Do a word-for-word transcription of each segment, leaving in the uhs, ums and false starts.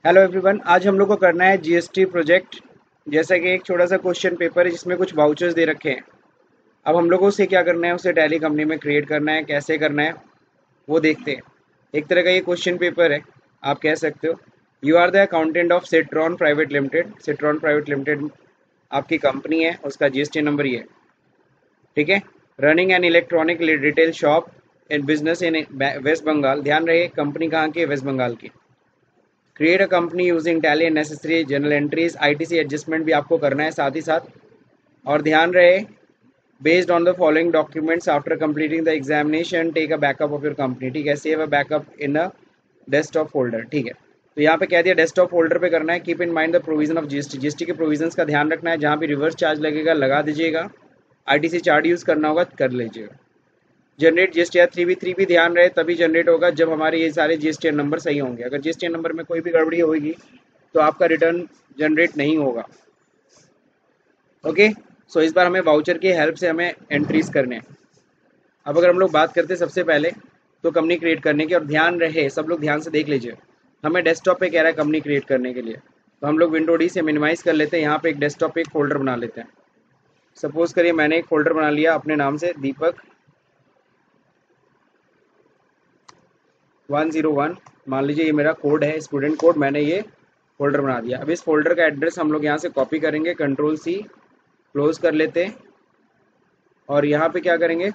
Hello everyone, आज हम लोग को करना है जीएसटी प्रोजेक्ट। जैसा कि एक छोटा सा क्वेश्चन पेपर है जिसमें कुछ वाउचर्स दे रखे हैं। अब हम लोगों से क्या करना है, उसे टैली कंपनी में क्रिएट करना है। कैसे करना है वो देखते हैं। एक तरह का ये क्वेश्चन पेपर है, आप कह सकते हो। You are the accountant of Cetron private limited. Cetron private limited आपकी कंपनी है, उसका जीएसटी नंबर ये है, ठीक है। Running an electronic retail shop in business in West Bengal. ध्यान रहे कंपनी कहाँ की है, वेस्ट बंगाल की। Create a company using Tally and necessary journal entries. ITC adjustment भी आपको करना है साथ ही साथ। और ध्यान रहे, based on the following documents after completing the examination take a backup of your company. ठीक है, save a backup in a desktop folder. ठीक है, तो यहाँ पे कह दिया डेस्कटॉप फोल्डर पे करना है। Keep in mind the provision of GST. GST के प्रोविजंस का ध्यान रखना है। जहाँ भी रिवर्स चार्ज लगेगा लगा दीजिएगा। आईटीसी चार्ट यूज़ करना होगा कर लीजिएगा। Generate GST three B three भी ध्यान रहे तभी जनरेट होगा जब हमारे ये सारे जीएसटी नंबर सही होंगे। अगर जीएसटी नंबर में कोई भी गड़बड़ी होगी तो आपका रिटर्न जनरेट नहीं होगा। ओके, सो इस बार हमें वाउचर की हेल्प से हमें एंट्रीज करने हैं। अब अगर हम लोग बात करते हैं सबसे पहले तो कंपनी क्रिएट करने की, और ध्यान रहे सब लोग ध्यान से देख लीजिए, हमें डेस्कटॉप पे कह रहा है कंपनी क्रिएट करने के लिए। तो हम लोग विंडो डी से मिनिमाइज कर लेते हैं। यहाँ पे एक डेस्कटॉप पे एक फोल्डर बना लेते हैं। सपोज करिए मैंने एक फोल्डर बना लिया अपने नाम से, दीपक वन ज़ीरो वन। मान लीजिए ये मेरा कोड है, स्टूडेंट कोड। मैंने ये फोल्डर बना दिया। अब इस फोल्डर का एड्रेस हम लोग यहाँ से कॉपी करेंगे, कंट्रोल सी क्लोज कर लेते हैं। और यहाँ पे क्या करेंगे,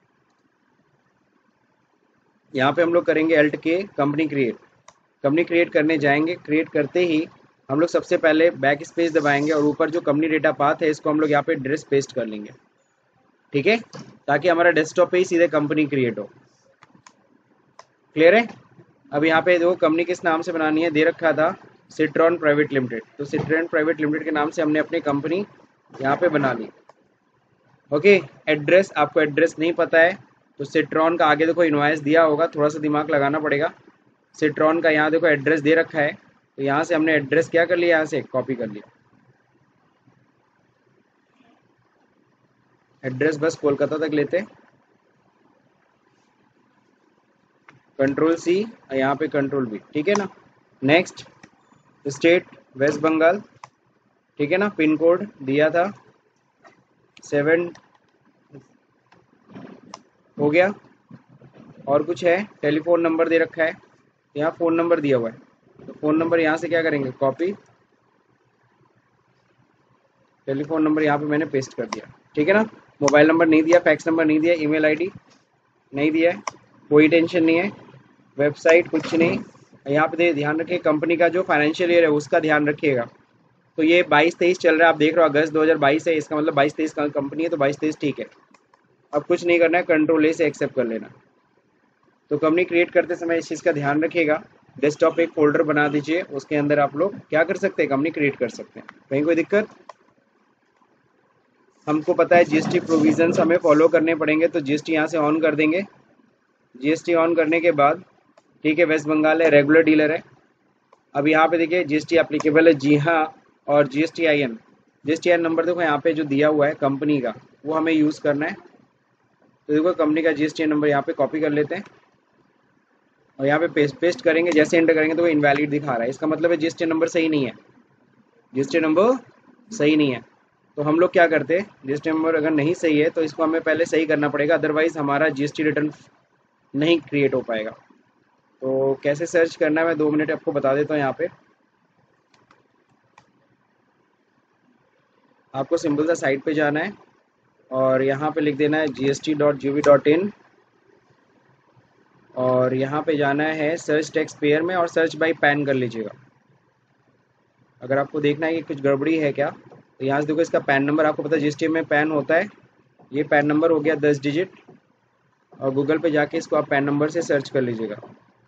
यहाँ पे हम लोग करेंगे अल्ट के कंपनी क्रिएट। कंपनी क्रिएट करने जाएंगे। क्रिएट करते ही हम लोग सबसे पहले बैक स्पेस दबाएंगे और ऊपर जो कंपनी डेटा पाथ है इसको हम लोग यहाँ पे एड्रेस पेस्ट कर लेंगे, ठीक है, ताकि हमारा डेस्कटॉप पे ही सीधे कंपनी क्रिएट हो। क्लियर है। अब यहाँ पे देखो कंपनी किस नाम से बनानी है, दे रखा था सेट्रॉन प्राइवेट लिमिटेड। तो सेट्रॉन प्राइवेट लिमिटेड के नाम से हमने अपनी कंपनी यहाँ पे बना ली। ओके, एड्रेस आपको एड्रेस नहीं पता है तो सेट्रॉन का आगे देखो इनवॉइस दिया होगा, थोड़ा सा दिमाग लगाना पड़ेगा। सेट्रॉन का यहाँ देखो एड्रेस दे रखा है, तो यहाँ से हमने एड्रेस क्या कर लिया, यहाँ से कॉपी कर लिया। एड्रेस बस कोलकाता तक लेते, कंट्रोल सी, यहाँ पे कंट्रोल बी, ठीक है ना। नेक्स्ट, स्टेट वेस्ट बंगाल, ठीक है ना। पिन कोड दिया था सेवन, हो गया। और कुछ है, टेलीफोन नंबर दे रखा है, यहाँ फ़ोन नंबर दिया हुआ है, तो फ़ोन नंबर यहाँ से क्या करेंगे, कॉपी। टेलीफोन नंबर यहाँ पे मैंने पेस्ट कर दिया, ठीक है ना। मोबाइल नंबर नहीं दिया, फैक्स नंबर नहीं दिया, ईमेल आईडी नहीं दिया है, कोई टेंशन नहीं है। वेबसाइट कुछ नहीं। यहाँ पे ध्यान रखिए कंपनी का जो फाइनेंशियल ईयर है उसका ध्यान रखिएगा। तो ये बाईस तेईस चल रहा है, आप देख रहे हो अगस्त दो हज़ार बाईस है, इसका मतलब बाईस तेईस का कंपनी है, तो बाईस तेईस ठीक है। अब कुछ नहीं करना है, कंट्रोल ए से एक्सेप्ट कर लेना। तो कंपनी क्रिएट करते समय इस चीज़ का ध्यान रखिएगा। डेस्कटॉप पे एक फोल्डर बना दीजिए, उसके अंदर आप लोग क्या कर सकते हैं, कंपनी क्रिएट कर सकते हैं। कहीं कोई दिक्कत, हमको पता है जीएसटी प्रोविजंस हमें फॉलो करने पड़ेंगे, तो जीएसटी यहाँ से ऑन कर देंगे। जीएसटी ऑन करने के बाद ठीक है, वेस्ट बंगाल है, रेगुलर डीलर है। अब यहाँ पे देखिए जीएसटी एप्लीकेबल है, जी हाँ। और GST I N, GST I N number देखो यहाँ पे जो दिया हुआ है कंपनी का, वो हमें यूज़ करना है। तो देखो कंपनी का जीएसटी नंबर यहाँ पे कॉपी कर लेते हैं और यहाँ पे पेस्ट पेस्ट करेंगे। जैसे एंटर करेंगे तो वो इनवैलिड दिखा रहा है, इसका मतलब है जीएसटी नंबर सही नहीं है, जीएसटी नंबर सही नहीं है। तो हम लोग क्या करते हैं, जीएसटी नंबर अगर नहीं सही है तो इसको हमें पहले सही करना पड़ेगा, अदरवाइज़ हमारा जीएसटी रिटर्न नहीं क्रिएट हो पाएगा। तो कैसे सर्च करना है मैं दो मिनट आपको बता देता हूँ। यहाँ पे आपको सिंपल सा साइट पे जाना है और यहाँ पे लिख देना है G S T dot G O V dot in, और यहाँ पे जाना है सर्च टैक्स पेयर में और सर्च बाई पैन कर लीजिएगा। अगर आपको देखना है कि कुछ गड़बड़ी है क्या, तो यहाँ से देखो इसका पैन नंबर, आपको पता है जीएसटी में पैन होता है, ये पैन नंबर हो गया दस डिजिट। और गूगल पे जाके इसको आप पैन नंबर से सर्च कर लीजिएगा,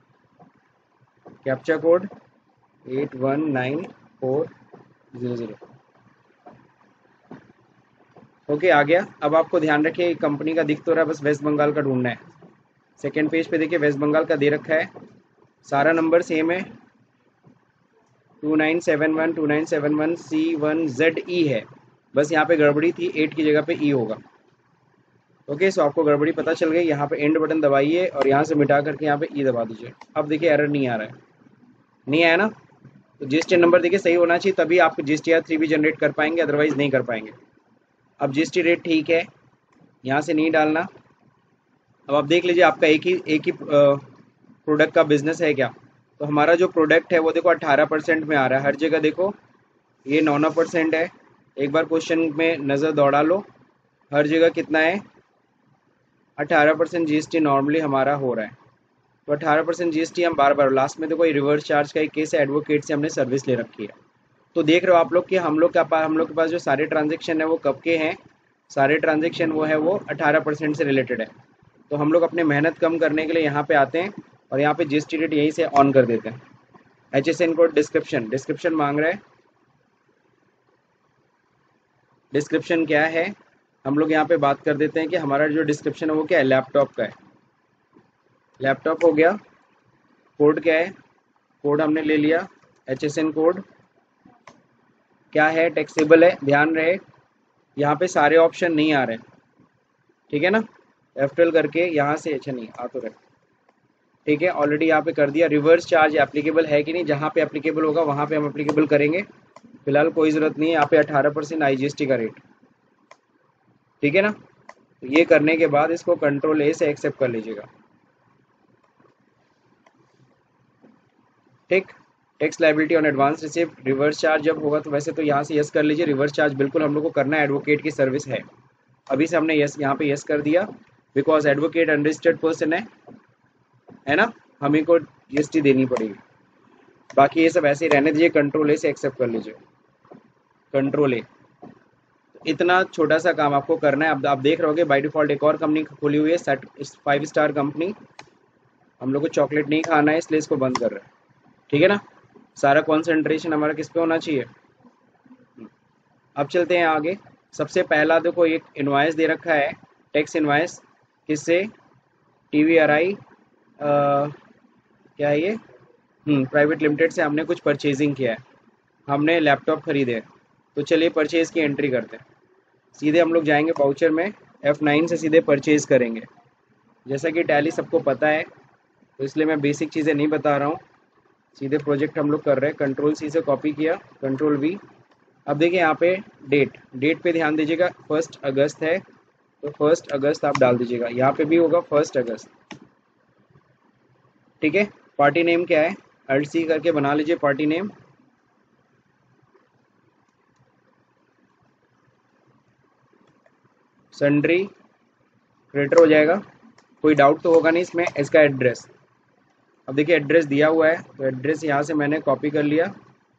captcha code eight one nine four zero zero. Okay, आ गया। अब आपको ध्यान रखिए कंपनी का दिख तो रहा है, बस वेस्ट बंगाल का ढूंढना है। सेकेंड पेज पे देखिए वेस्ट बंगाल का दे रखा है, सारा नंबर सेम है, two nine seven one two nine seven one C one Z E है। बस यहाँ पे गड़बड़ी थी, एट की जगह पे ई होगा। ओके, सो आपको गड़बड़ी पता चल गई। यहाँ पे एंड बटन दबाइए और यहाँ से मिटा करके यहाँ पे ई दबा दीजिए। अब देखिए एरर नहीं आ रहा है, नहीं आया ना। तो जीएसटी नंबर देखिए सही होना चाहिए, तभी आप जीएसटीआर थ्री भी जनरेट कर पाएंगे, अदरवाइज नहीं कर पाएंगे। अब जीएसटी रेट ठीक है, यहाँ से नहीं डालना। अब आप देख लीजिए आपका एक ही एक ही प्रोडक्ट का बिजनेस है क्या। तो हमारा जो प्रोडक्ट है वो देखो अट्ठारह परसेंट में आ रहा है, हर जगह देखो ये नौ नौ परसेंट है। एक बार क्वेश्चन में नज़र दौड़ा लो, हर जगह कितना है, अट्ठारह percent G S T normally हमारा हो रहा है। तो अट्ठारह परसेंट जी एस टी हम बार बार, लास्ट में देखो ये रिवर्स चार्ज का एक केस है, एडवोकेट से हमने सर्विस ले रखी है। तो देख रहे हो आप लोग कि हम लोग का पास हम लोग के पास जो सारे ट्रांजेक्शन है वो कब के हैं, सारे ट्रांजेक्शन वो है वो अट्ठारह परसेंट से रिलेटेड है। तो हम लोग अपने मेहनत कम करने के लिए यहाँ पे आते हैं और यहाँ पे जी एस टी रेट यहीं से ऑन कर देते हैं। H S N code description, description मांग रहा है। डिस्क्रिप्शन क्या है, हम लोग यहाँ पे बात कर देते हैं कि हमारा जो डिस्क्रिप्शन है वो क्या है, लैपटॉप का है। लैपटॉप हो गया। कोड क्या है, कोड हमने ले लिया, एच एस एन कोड क्या है, टैक्सेबल है। ध्यान रहे यहाँ पे सारे ऑप्शन नहीं आ रहे, ठीक है ना। एफ ट्वेल्व करके यहाँ से, अच्छा नहीं आ तो रहे, ठीक है। ऑलरेडी यहाँ पे कर दिया। रिवर्स चार्ज एप्लीकेबल है कि नहीं, जहाँ पे एप्लीकेबल होगा वहाँ पे हम एप्लीकेबल करेंगे, फिलहाल कोई ज़रूरत नहीं है। यहाँ पे अठारह percent I G S T का रेट, ठीक है ना। तो ये करने के बाद इसको कंट्रोल ए से एक्सेप्ट कर लीजिएगा, ठीक। Tax liability on advance receipt, reverse charge जब होगा तो वैसे तो यहाँ से यस कर लीजिए। रिवर्स चार्ज बिल्कुल हम लोग को करना है, एडवोकेट की सर्विस है। अभी से हमने यस यहाँ पे यस कर दिया, बिकॉज एडवोकेट अनरजिस्टर्ड पर्सन है है ना, हमें को जीएसटी देनी पड़ेगी। बाकी ये सब ऐसे ही रहने दीजिए, कंट्रोल ए से एक्सेप्ट कर लीजिए, कंट्रोल ए। इतना छोटा सा काम आपको करना है। अब आप देख रहे होगे बाय डिफॉल्ट एक और कंपनी खुली हुई है, सेट फाइव स्टार कंपनी। हम लोग को चॉकलेट नहीं खाना है, इसलिए इसको बंद कर रहे हैं, ठीक है ना। सारा कॉन्सेंट्रेशन हमारा किस पे होना चाहिए। अब चलते हैं आगे। सबसे पहला देखो एक इनवाइस दे रखा है, टैक्स इनवाइस, किससे, टी वी आर आई क्या है ये, प्राइवेट लिमिटेड से हमने कुछ परचेजिंग किया है, हमने लैपटॉप खरीदे हैं। तो चलिए परचेज़ की एंट्री करते हैं। सीधे हम लोग जाएंगे वाउचर में, एफ नाइन से सीधे परचेज़ करेंगे। जैसा कि टैली सबको पता है तो इसलिए मैं बेसिक चीज़ें नहीं बता रहा हूँ, सीधे प्रोजेक्ट हम लोग कर रहे हैं। कंट्रोल सी से कॉपी किया, कंट्रोल वी। अब देखिए यहाँ पे डेट, डेट पे ध्यान दीजिएगा, फर्स्ट अगस्त है तो फर्स्ट अगस्त आप डाल दीजिएगा, यहाँ पे भी होगा फर्स्ट अगस्त, ठीक है। पार्टी नेम क्या है, अल्ट सी करके बना लीजिए पार्टी नेम। सन्ड्री क्रेडिटर हो जाएगा, कोई डाउट तो होगा नहीं इसमें। इसका एड्रेस, अब देखिए एड्रेस दिया हुआ है तो एड्रेस यहाँ से मैंने कॉपी कर लिया,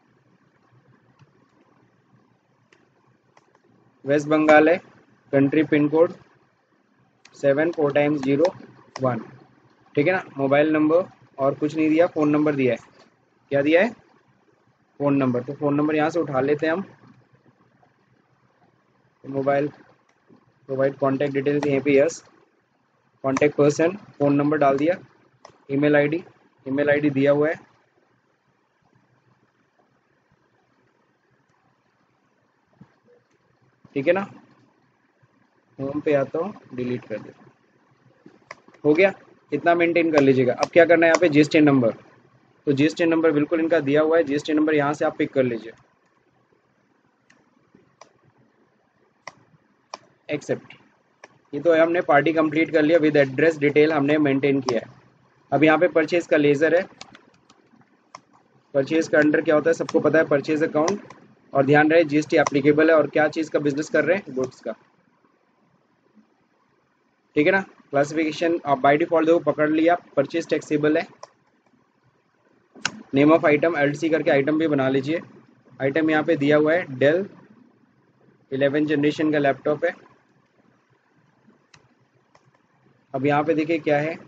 वेस्ट बंगाल है, country pin code seven four times zero one, ठीक है ना। मोबाइल नंबर और कुछ नहीं दिया, फ़ोन नंबर दिया है। क्या दिया है, फ़ोन नंबर। तो फ़ोन नंबर यहाँ से उठा लेते हैं हम। तो मोबाइल प्रोवाइड कॉन्टैक्ट डिटेल्स यहीं पे yes, contact person, phone number डाल दिया, ईमेल आईडी, ईमेल आईडी दिया हुआ है, ठीक है ना। होम पे आता हूँ, डिलीट कर देता हूँ, हो गया। इतना मेंटेन कर लीजिएगा। अब क्या करना है यहाँ पे, जीएसटी नंबर, तो जीएसटी नंबर बिल्कुल इनका दिया हुआ है, जीएसटी नंबर यहाँ से आप पिक कर लीजिए, एक्सेप्ट। ये तो हमने पार्टी कंप्लीट कर लिया, विद एड्रेस डिटेल हमने मेंटेन किया है। अब यहाँ पे परचेज का लेज़र है, परचेज का अंडर क्या होता है सबको पता है, परचेज अकाउंट। और ध्यान रहे जीएसटी एप्लीकेबल है, और क्या चीज़ का बिजनेस कर रहे हैं, गुड्स का, ठीक है ना। क्लासिफिकेशन आप बाय डिफॉल्ट देखो पकड़ लिया, परचेज टैक्सेबल है। Name of item L C करके आइटम भी बना लीजिए। आइटम यहाँ पे दिया हुआ है, डेल इलेवन जनरेशन का लैपटॉप है। अब यहाँ पे देखिए क्या है,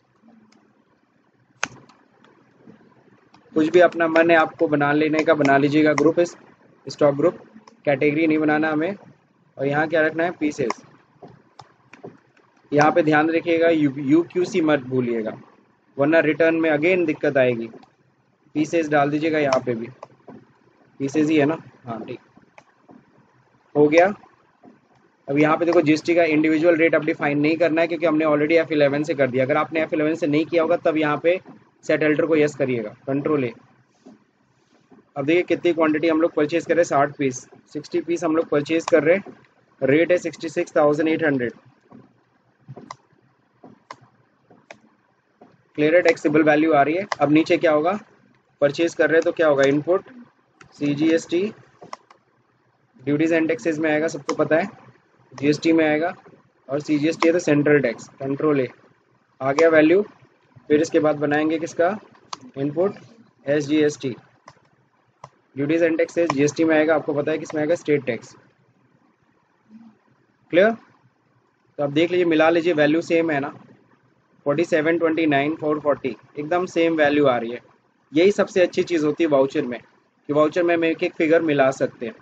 कुछ भी अपना मन है आपको बना लेने का बना लीजिएगा। ग्रुप इस स्टॉक ग्रुप, कैटेगरी नहीं बनाना हमें। और यहाँ क्या रखना है, पीसेस। यहाँ पे ध्यान रखिएगा यू क्यू सी मत भूलिएगा, वरना रिटर्न में अगेन दिक्कत आएगी। पीसेस डाल दीजिएगा, यहाँ पे भी पीसेस ही है ना, हाँ ठीक हो गया। अब यहाँ पे देखो जीएसटी का इंडिविजुअल रेट अब डिफाइन नहीं करना है, क्योंकि हमने ऑलरेडी एफ इलेवन से कर दिया। अगर आपने एफ इलेवन से नहीं किया होगा तब यहाँ पे सेट अल्टर को यस करिएगा, कंट्रोल ए। अब देखिए कितनी क्वांटिटी हम लोग परचेज कर रहे हैं, साठ पीस, सिक्सटी पीस हम लोग परचेज कर रहे हैं, रेट है sixty six thousand eight hundred. Clear है, टैक्सेबल वैल्यू आ रही है। अब नीचे क्या होगा, परचेज कर रहे हैं तो क्या होगा, input C G S T, duties and taxes में आएगा, सबको पता है, जीएसटी में आएगा, और सी जी एस टी है तो सेंट्रल टैक्स, कंट्रोल ए, आ गया वैल्यू। फिर इसके बाद बनाएंगे किसका, input S G S T, duties and taxes GST में आएगा, आपको पता है किस में आएगा, स्टेट टैक्स। क्लियर। तो आप देख लीजिए, मिला लीजिए, वैल्यू सेम है ना, forty seven twenty nine four forty, एकदम सेम वैल्यू आ रही है। यही सबसे अच्छी चीज़ होती है वाउचर में, कि वाउचर में हम एक एक फिगर मिला सकते हैं।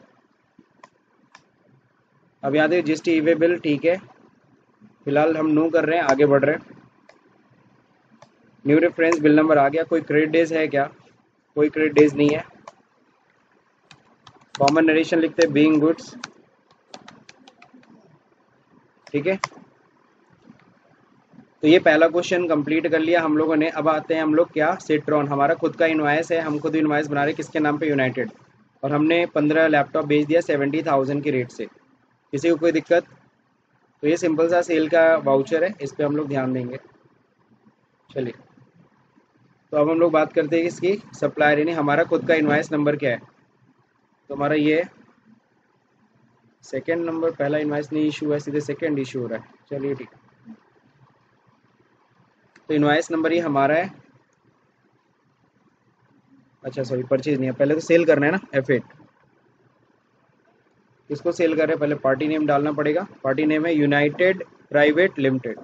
अब यहाँ देखिए जीएसटी ई वे बिल, ठीक है, फिलहाल हम नो कर रहे हैं, आगे बढ़ रहे हैं। न्यू रेफरेंस बिल नंबर आ गया। कोई क्रेडिट डेज है क्या, कोई क्रेडिट डेज नहीं है। कॉमन नरेशन लिखते हैं, बीइंग गुड्स, ठीक है। तो ये पहला क्वेश्चन कंप्लीट कर लिया हम लोगों ने। अब आते हैं हम लोग क्या, सेट्रॉन, हमारा खुद का इनवाइस है, हम खुद इनवाइस बना रहे हैं, किसके नाम पे, यूनाइटेड, और हमने पंद्रह लैपटॉप बेच दिया सेवेंटी थाउजेंड की रेट से। किसी को कोई दिक्कत, तो ये सिंपल सा सेल का वाउचर है, इस पर हम लोग ध्यान देंगे। चलिए, तो अब हम लोग बात करते हैं इसकी सप्लायर, यानी हमारा खुद का इनवाइस नंबर क्या है। तो हमारा ये सेकेंड नंबर, पहला इनवाइस नहीं इशू है, सीधे सेकेंड इशू हो रहा है। चलिए ठीक, तो इनवाइस नंबर ये हमारा है, अच्छा सॉरी परचेज नहीं है, पहले तो सेल करना है ना, एफ एट, किसको सेल कर रहे हैं, पहले पार्टी नेम डालना पड़ेगा। पार्टी नेम है यूनाइटेड प्राइवेट लिमिटेड।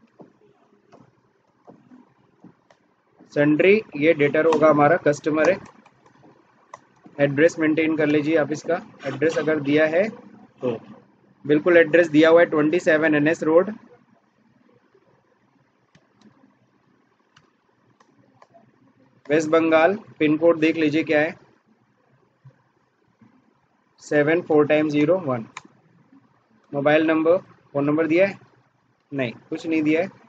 सन्ड्री, ये डेटर होगा हमारा, कस्टमर है। एड्रेस मेंटेन कर लीजिए आप, इसका एड्रेस अगर दिया है तो बिल्कुल एड्रेस दिया हुआ है, twenty seven N S road, West Bengal. Pin code देख लीजिए क्या है, seven four time zero one. Mobile number, phone number दिया है, नहीं कुछ नहीं दिया है।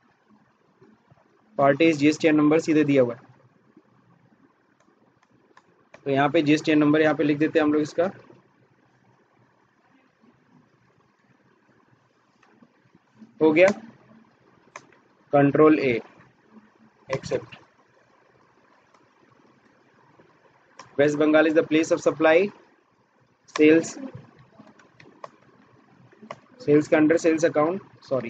Party G S T N number सीधे दिया हुआ है, तो यहाँ पे G S T N number यहाँ पे लिख देते हैं हम लोग इसका। हो गया, control A, accept. West Bengal is the place of supply, sales, sales के अंडर सेल्स अकाउंट, सॉरी,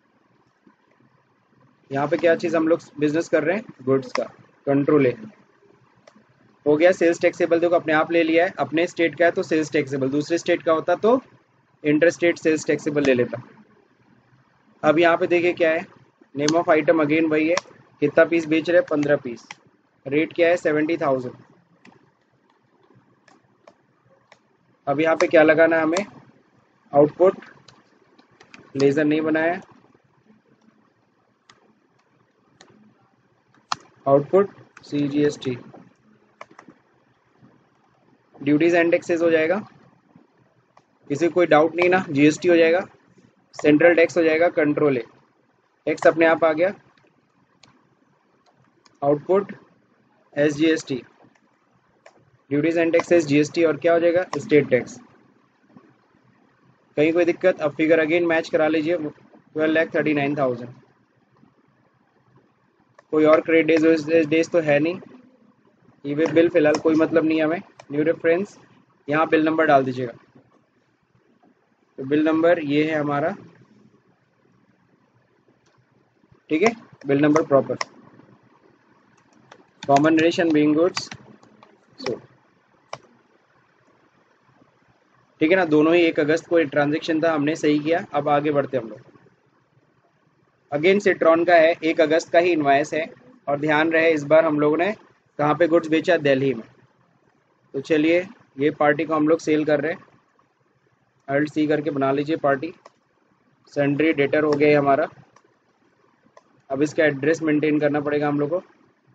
यहाँ पे क्या चीज़ हम लोग बिजनेस कर रहे हैं, गुड्स का, कंट्रोल ए। हो गया, सेल्स टैक्सेबल देखो अपने आप ले लिया है, अपने स्टेट का है तो सेल्स टैक्सेबल, दूसरे स्टेट का होता तो इंटर स्टेट सेल्स टैक्सेबल ले लेता। अब यहाँ पे देखिए क्या है, नेम ऑफ आइटम अगेन वही है, कितना पीस बेच रहे हैं, पंद्रह पीस, रेट क्या है, सेवेंटी थाउजेंड। अब यहाँ पे क्या लगाना है हमें, आउटपुट, लेजर नहीं बनाया, output C G S T, duties and taxes हो जाएगा, किसी को कोई डाउट नहीं ना, जीएसटी हो जाएगा, सेंट्रल टैक्स हो जाएगा, कंट्रोल है, टैक्स अपने आप आ गया, output S G S T, duties and taxes GST, और क्या हो जाएगा, स्टेट टैक्स। कहीं कोई दिक्कत, अब फिगर अगेन मैच करा लीजिए, twelve lakh thirty nine thousand. कोई और क्रेडिट डेज डेज तो है नहीं, ई वे बिल फिलहाल कोई मतलब नहीं है हमें। न्यू रेफरेंस, यहाँ बिल नंबर डाल दीजिएगा, तो बिल नंबर ये है हमारा, ठीक है, bill number proper, common narration being goods, so ठीक है ना, दोनों ही एक अगस्त को ट्रांजेक्शन था, हमने सही किया। अब आगे बढ़ते हम लोग, अगेन सेट्रॉन का है, एक अगस्त का ही इनवाइस है, और ध्यान रहे इस बार हम लोगों ने कहाँ पे गुड्स बेचा, दिल्ली में। तो चलिए, ये पार्टी को हम लोग सेल कर रहे हैं, अल्ट सी करके बना लीजिए पार्टी, सन्ड्री डेटर हो गया है हमारा। अब इसका एड्रेस मेंटेन करना पड़ेगा हम लोग को,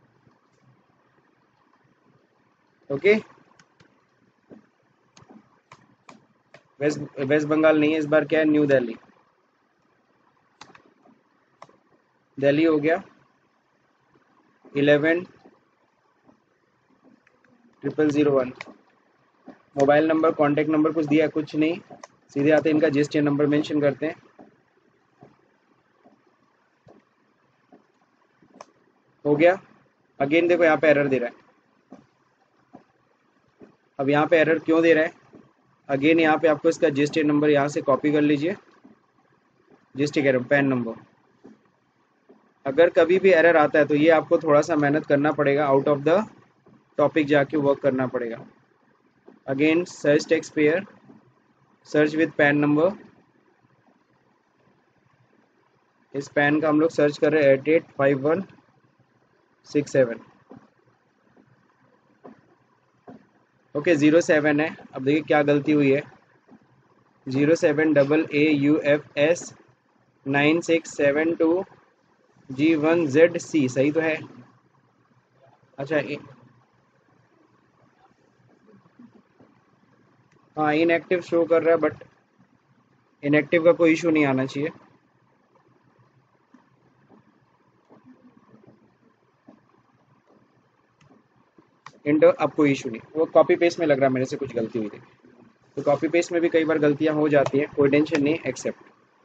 ओके। वेस्ट वेस्ट बंगाल नहीं है इस बार, क्या है, न्यू दिल्ली, दिल्ली हो गया, eleven triple zero one. Mobile number, contact number कुछ दिया? कुछ नहीं, सीधे आते इनका जीएसटी नंबर मेंशन करते हैं। हो गया। अगेन देखो यहाँ पे एरर दे रहा है। अब यहाँ पे एरर क्यों दे रहा है? अगेन यहाँ पे आपको इसका जीएसटी नंबर यहाँ से कॉपी कर लीजिए। जीएसटी कह रहा हूँ, पैन नंबर। अगर कभी भी एरर आता है तो ये आपको थोड़ा सा मेहनत करना पड़ेगा, आउट ऑफ द टॉपिक जाके वर्क करना पड़ेगा। Again search taxpayer, search with PAN number. इस पैन का हम लोग सर्च कर रहे हैं eight eight five one six seven. Okay, zero seven है। अब देखिए क्या गलती हुई है। Zero seven double A U F S nine six seven two G one Z C, सही तो है? अच्छा, ए, हाँ इनएक्टिव शो कर रहा है, बट इनएक्टिव का कोई इशू नहीं आना चाहिए। इंटर अब कोई इशू नहीं, वो कॉपी पेस्ट में लग रहा है मेरे से कुछ गलती हुई थी। तो कॉपी पेस्ट में भी कई बार गलतियां हो जाती हैं, कोई टेंशन नहीं, एक्सेप्ट।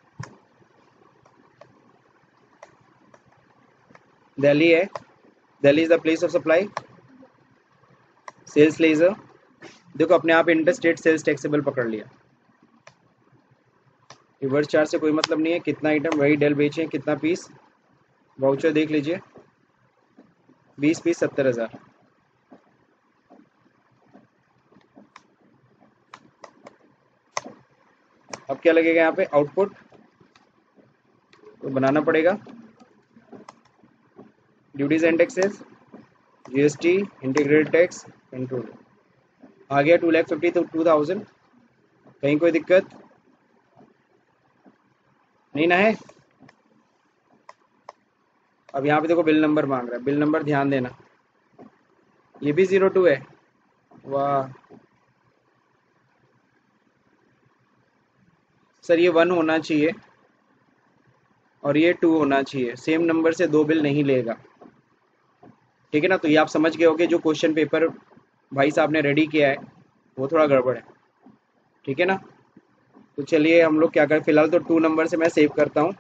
दिल्ली है, Delhi is the place of supply. Sales ledger, देखो अपने आप इंटर स्टेट सेल्स टैक्सेबल पकड़ लिया। रिवर्स चार्ज से कोई मतलब नहीं है, कितना आइटम वही डेल बेचे, कितना पीस। वाउचर देख लीजिए, बीस पीस सत्तर हजार। अब क्या लगेगा यहाँ पे? आउटपुट तो बनाना पड़ेगा। Duties and taxes, GST, integrated tax, control. आ गया टू लैख फिफ्टी तो टू थाउजेंड। कहीं कोई दिक्कत नहीं ना है? अब यहाँ पे देखो बिल नंबर मांग रहा है, बिल नंबर ध्यान देना, ये भी जीरो टू है। वाह सर, ये वन होना चाहिए और ये टू होना चाहिए, सेम नंबर से दो बिल नहीं लेगा, ठीक है ना? तो ये आप समझ गए होगे, जो क्वेश्चन पेपर भाई साहब ने रेडी किया है वो थोड़ा गड़बड़ है, ठीक है ना? तो चलिए हम लोग क्या करें, फिलहाल तो टू नंबर से मैं सेव करता हूँ।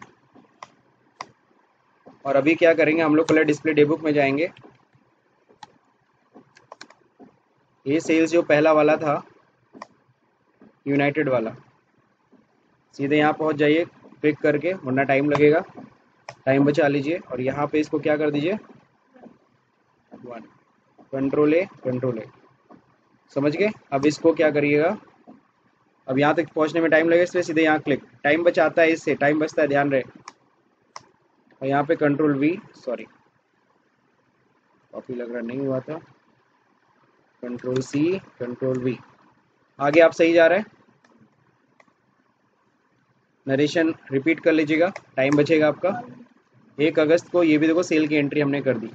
और अभी क्या करेंगे हम लोग, पहले डिस्प्ले डे बुक में जाएंगे। ये सेल्स जो पहला वाला था यूनाइटेड वाला, सीधे यहाँ पहुँच जाइए क्लिक करके, वरना टाइम लगेगा, टाइम बचा लीजिए। और यहाँ पे इसको क्या कर दीजिए, one, control A, control A, समझ गए? अब इसको क्या करिएगा, अब यहाँ तक पहुँचने में टाइम लगेगा, इसलिए सीधे यहाँ क्लिक, टाइम बचाता है, इससे टाइम बचता है, ध्यान रहे। और यहाँ पे कंट्रोल वी, सॉरी कॉपी लग रहा नहीं हुआ था, कंट्रोल सी, कंट्रोल वी। आगे आप सही जा रहे हैं, नरेशन रिपीट कर लीजिएगा, टाइम बचेगा आपका। एक अगस्त को ये भी देखो सेल की एंट्री हमने कर दी।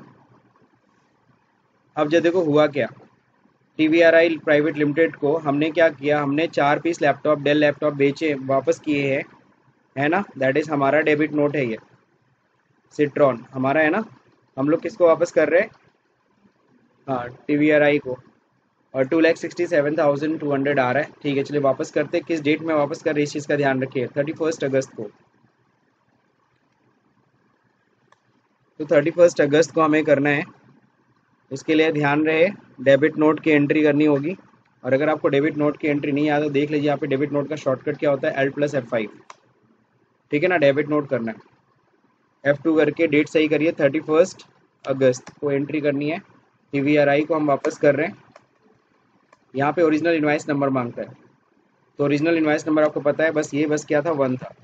अब जब देखो हुआ क्या, टीवीआरआई प्राइवेट लिमिटेड को हमने क्या किया, हमने चार पीस लैपटॉप, डेल लैपटॉप बेचे, वापस किए हैं, है ना? दैट इज हमारा डेबिट नोट है, ये सिट्रॉन हमारा है ना। हम लोग किसको वापस कर रहे हैं? हाँ टीवीआरआई को। और two lakh sixty seven thousand two hundred आ रहा है, ठीक है। चलिए वापस करते हैं, किस डेट में वापस कर रहे हैं इस चीज़ का ध्यान रखिए, थर्टी फर्स्ट अगस्त को। तो थर्टी फर्स्ट अगस्त को हमें करना है, उसके लिए ध्यान रहे डेबिट नोट की एंट्री करनी होगी। और अगर आपको डेबिट नोट की एंट्री नहीं आता तो देख लीजिए यहाँ पे डेबिट नोट का शॉर्टकट क्या होता है, एल प्लस एफ फाइव, ठीक है ना? डेबिट नोट करना है, एफ टू करके डेट सही करिए, थर्टी फर्स्ट अगस्त को एंट्री करनी है। टीवीआरआई को हम वापस कर रहे हैं, यहाँ पे ओरिजिनल इनवाइस नंबर मांगता है, तो ओरिजिनल इनवाइस नंबर आपको पता है, बस ये बस क्या था, वन था,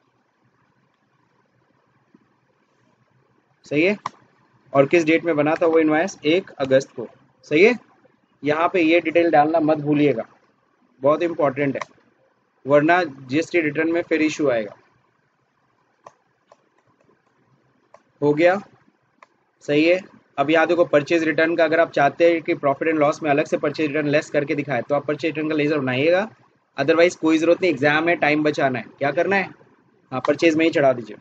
सही है। और किस डेट में बना था वो इनवाइस, एक अगस्त को, सही है। यहाँ पे ये डिटेल डालना मत भूलिएगा, बहुत इंपॉर्टेंट है, वरना जीएसटी रिटर्न में फिर इशू आएगा। हो गया, सही है। अब यहाँ देखो परचेज रिटर्न का, अगर आप चाहते हैं कि प्रॉफिट एंड लॉस में अलग से परचेज रिटर्न लेस करके दिखाए तो आप परचेज रिटर्न का लेजर बनाइएगा, अदरवाइज कोई जरूरत नहीं, एग्जाम है, टाइम बचाना है, क्या करना है, हाँ परचेज में ही चढ़ा दीजिए।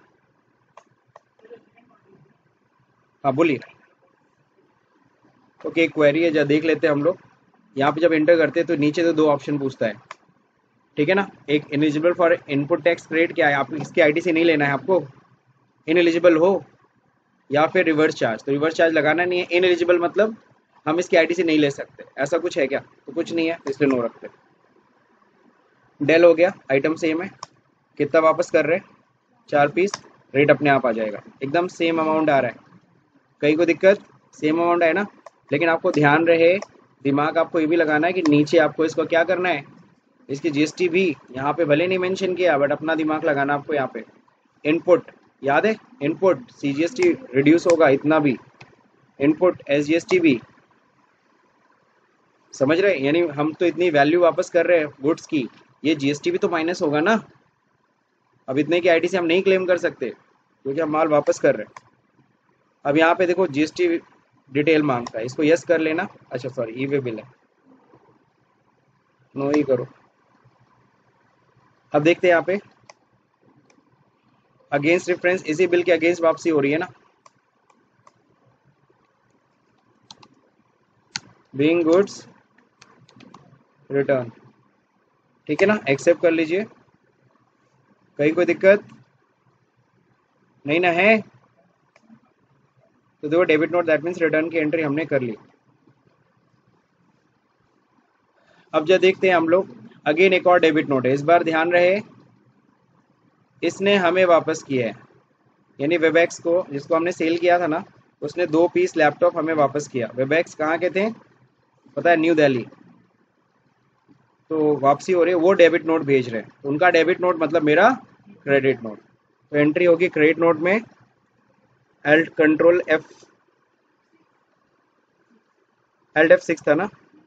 हाँ बोलिए। ओके, क्वेरी है, जब देख लेते हैं हम लोग। यहाँ पे जब एंटर करते हैं तो नीचे तो दो ऑप्शन पूछता है, ठीक है ना। एक ineligible for input tax credit, क्या है, आप इसकी आईडी से नहीं लेना है आपको, इनएलिजिबल हो, या फिर रिवर्स चार्ज, तो रिवर्स चार्ज लगाना नहीं है। इनएलिजिबल मतलब हम इसकी आईडी से नहीं ले सकते, ऐसा कुछ है क्या, तो कुछ नहीं है, इसलिए नो रखते। डेल हो गया, आइटम सेम है, कितना वापस कर रहे हैं, चार पीस, रेट अपने आप आ जाएगा, एकदम सेम अमाउंट आ रहा है, कहीं को दिक्कत, सेम अमाउंट है ना। लेकिन आपको ध्यान रहे, दिमाग आपको ये भी लगाना है कि नीचे आपको इसको क्या करना है, इसकी जीएसटी भी यहाँ पे भले नहीं मेंशन किया, बट अपना दिमाग लगाना आपको। यहाँ पे इनपुट याद है, इनपुट सीजीएसटी रिड्यूस होगा इतना भी, इनपुट एसजीएसटी भी, समझ रहे, यानी हम तो इतनी वैल्यू वापस कर रहे हैं गुड्स की, ये जीएसटी भी तो माइनस होगा ना। अब इतने की आईडी से हम नहीं क्लेम कर सकते क्योंकि हम माल वापस कर रहे हैं। अब यहाँ पे देखो जीएसटी डिटेल मांगता है, इसको यस कर लेना, अच्छा सॉरी ई वे बिल है, नो ही करो। अब देखते हैं यहाँ पे अगेंस्ट रेफरेंस, इसी बिल के अगेंस्ट वापसी हो रही है ना, बीइंग गुड्स रिटर्न, ठीक है ना, एक्सेप्ट कर लीजिए, कहीं कोई दिक्कत नहीं ना है। तो देखो debit note, that means return की एंट्री हमने कर ली। अब जब देखते हैं हम लोग, अगेन एक और डेबिट नोट है, इस बार ध्यान रहे इसने हमें वापस किया है, यानी वेबएक्स को, जिसको हमने सेल किया था ना, उसने दो पीस लैपटॉप हमें वापस किया। वेबएक्स कहाँ के थे पता है, न्यू दिल्ली, तो वापसी हो रही है, वो डेबिट नोट भेज रहे हैं, तो उनका डेबिट नोट मतलब मेरा क्रेडिट नोट, तो एंट्री होगी क्रेडिट नोट में, L control F, alt F six था ना,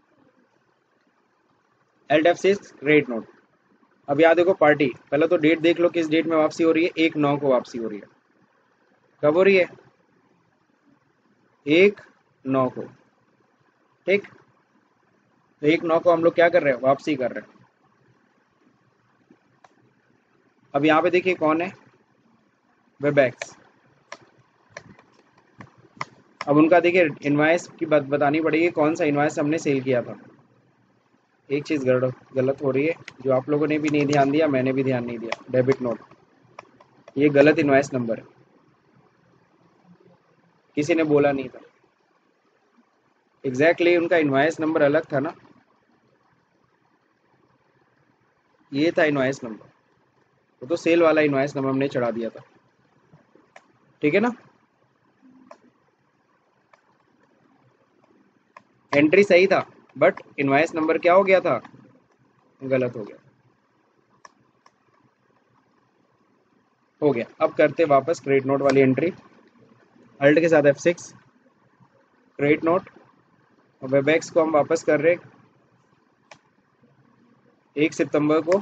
alt F six credit note. अब याद देखो पार्टी, पहले तो डेट देख लो किस डेट में वापसी हो रही है, एक नौ को वापसी हो रही है, कब हो रही है, एक नौ को, ठीक, तो एक नौ को हम लोग क्या कर रहे हैं, वापसी कर रहे हैं। अब यहाँ पे देखिए कौन है, वेबएक्स। अब उनका देखिए इनवाइस की बात बतानी पड़ेगी, कौन सा इनवाइस हमने सेल किया था। एक चीज़ गलत गलत हो रही है, जो आप लोगों ने भी नहीं ध्यान दिया, मैंने भी ध्यान नहीं दिया, डेबिट नोट, ये गलत इनवाइस नंबर है, किसी ने बोला नहीं था, एग्जैक्टली exactly उनका इनवाइस नंबर अलग था ना, ये था इनवाइस नंबर, वो तो सेल वाला इनवाइस नंबर हमने चढ़ा दिया था, ठीक है ना। एंट्री सही था बट इनवाइस नंबर क्या हो गया था, गलत हो गया, हो गया। अब करते वापस क्रेडिट नोट वाली एंट्री, अल्ट के साथ एफ सिक्स, क्रेडिट नोट, और वेबएक्स को हम वापस कर रहे एक सितंबर को।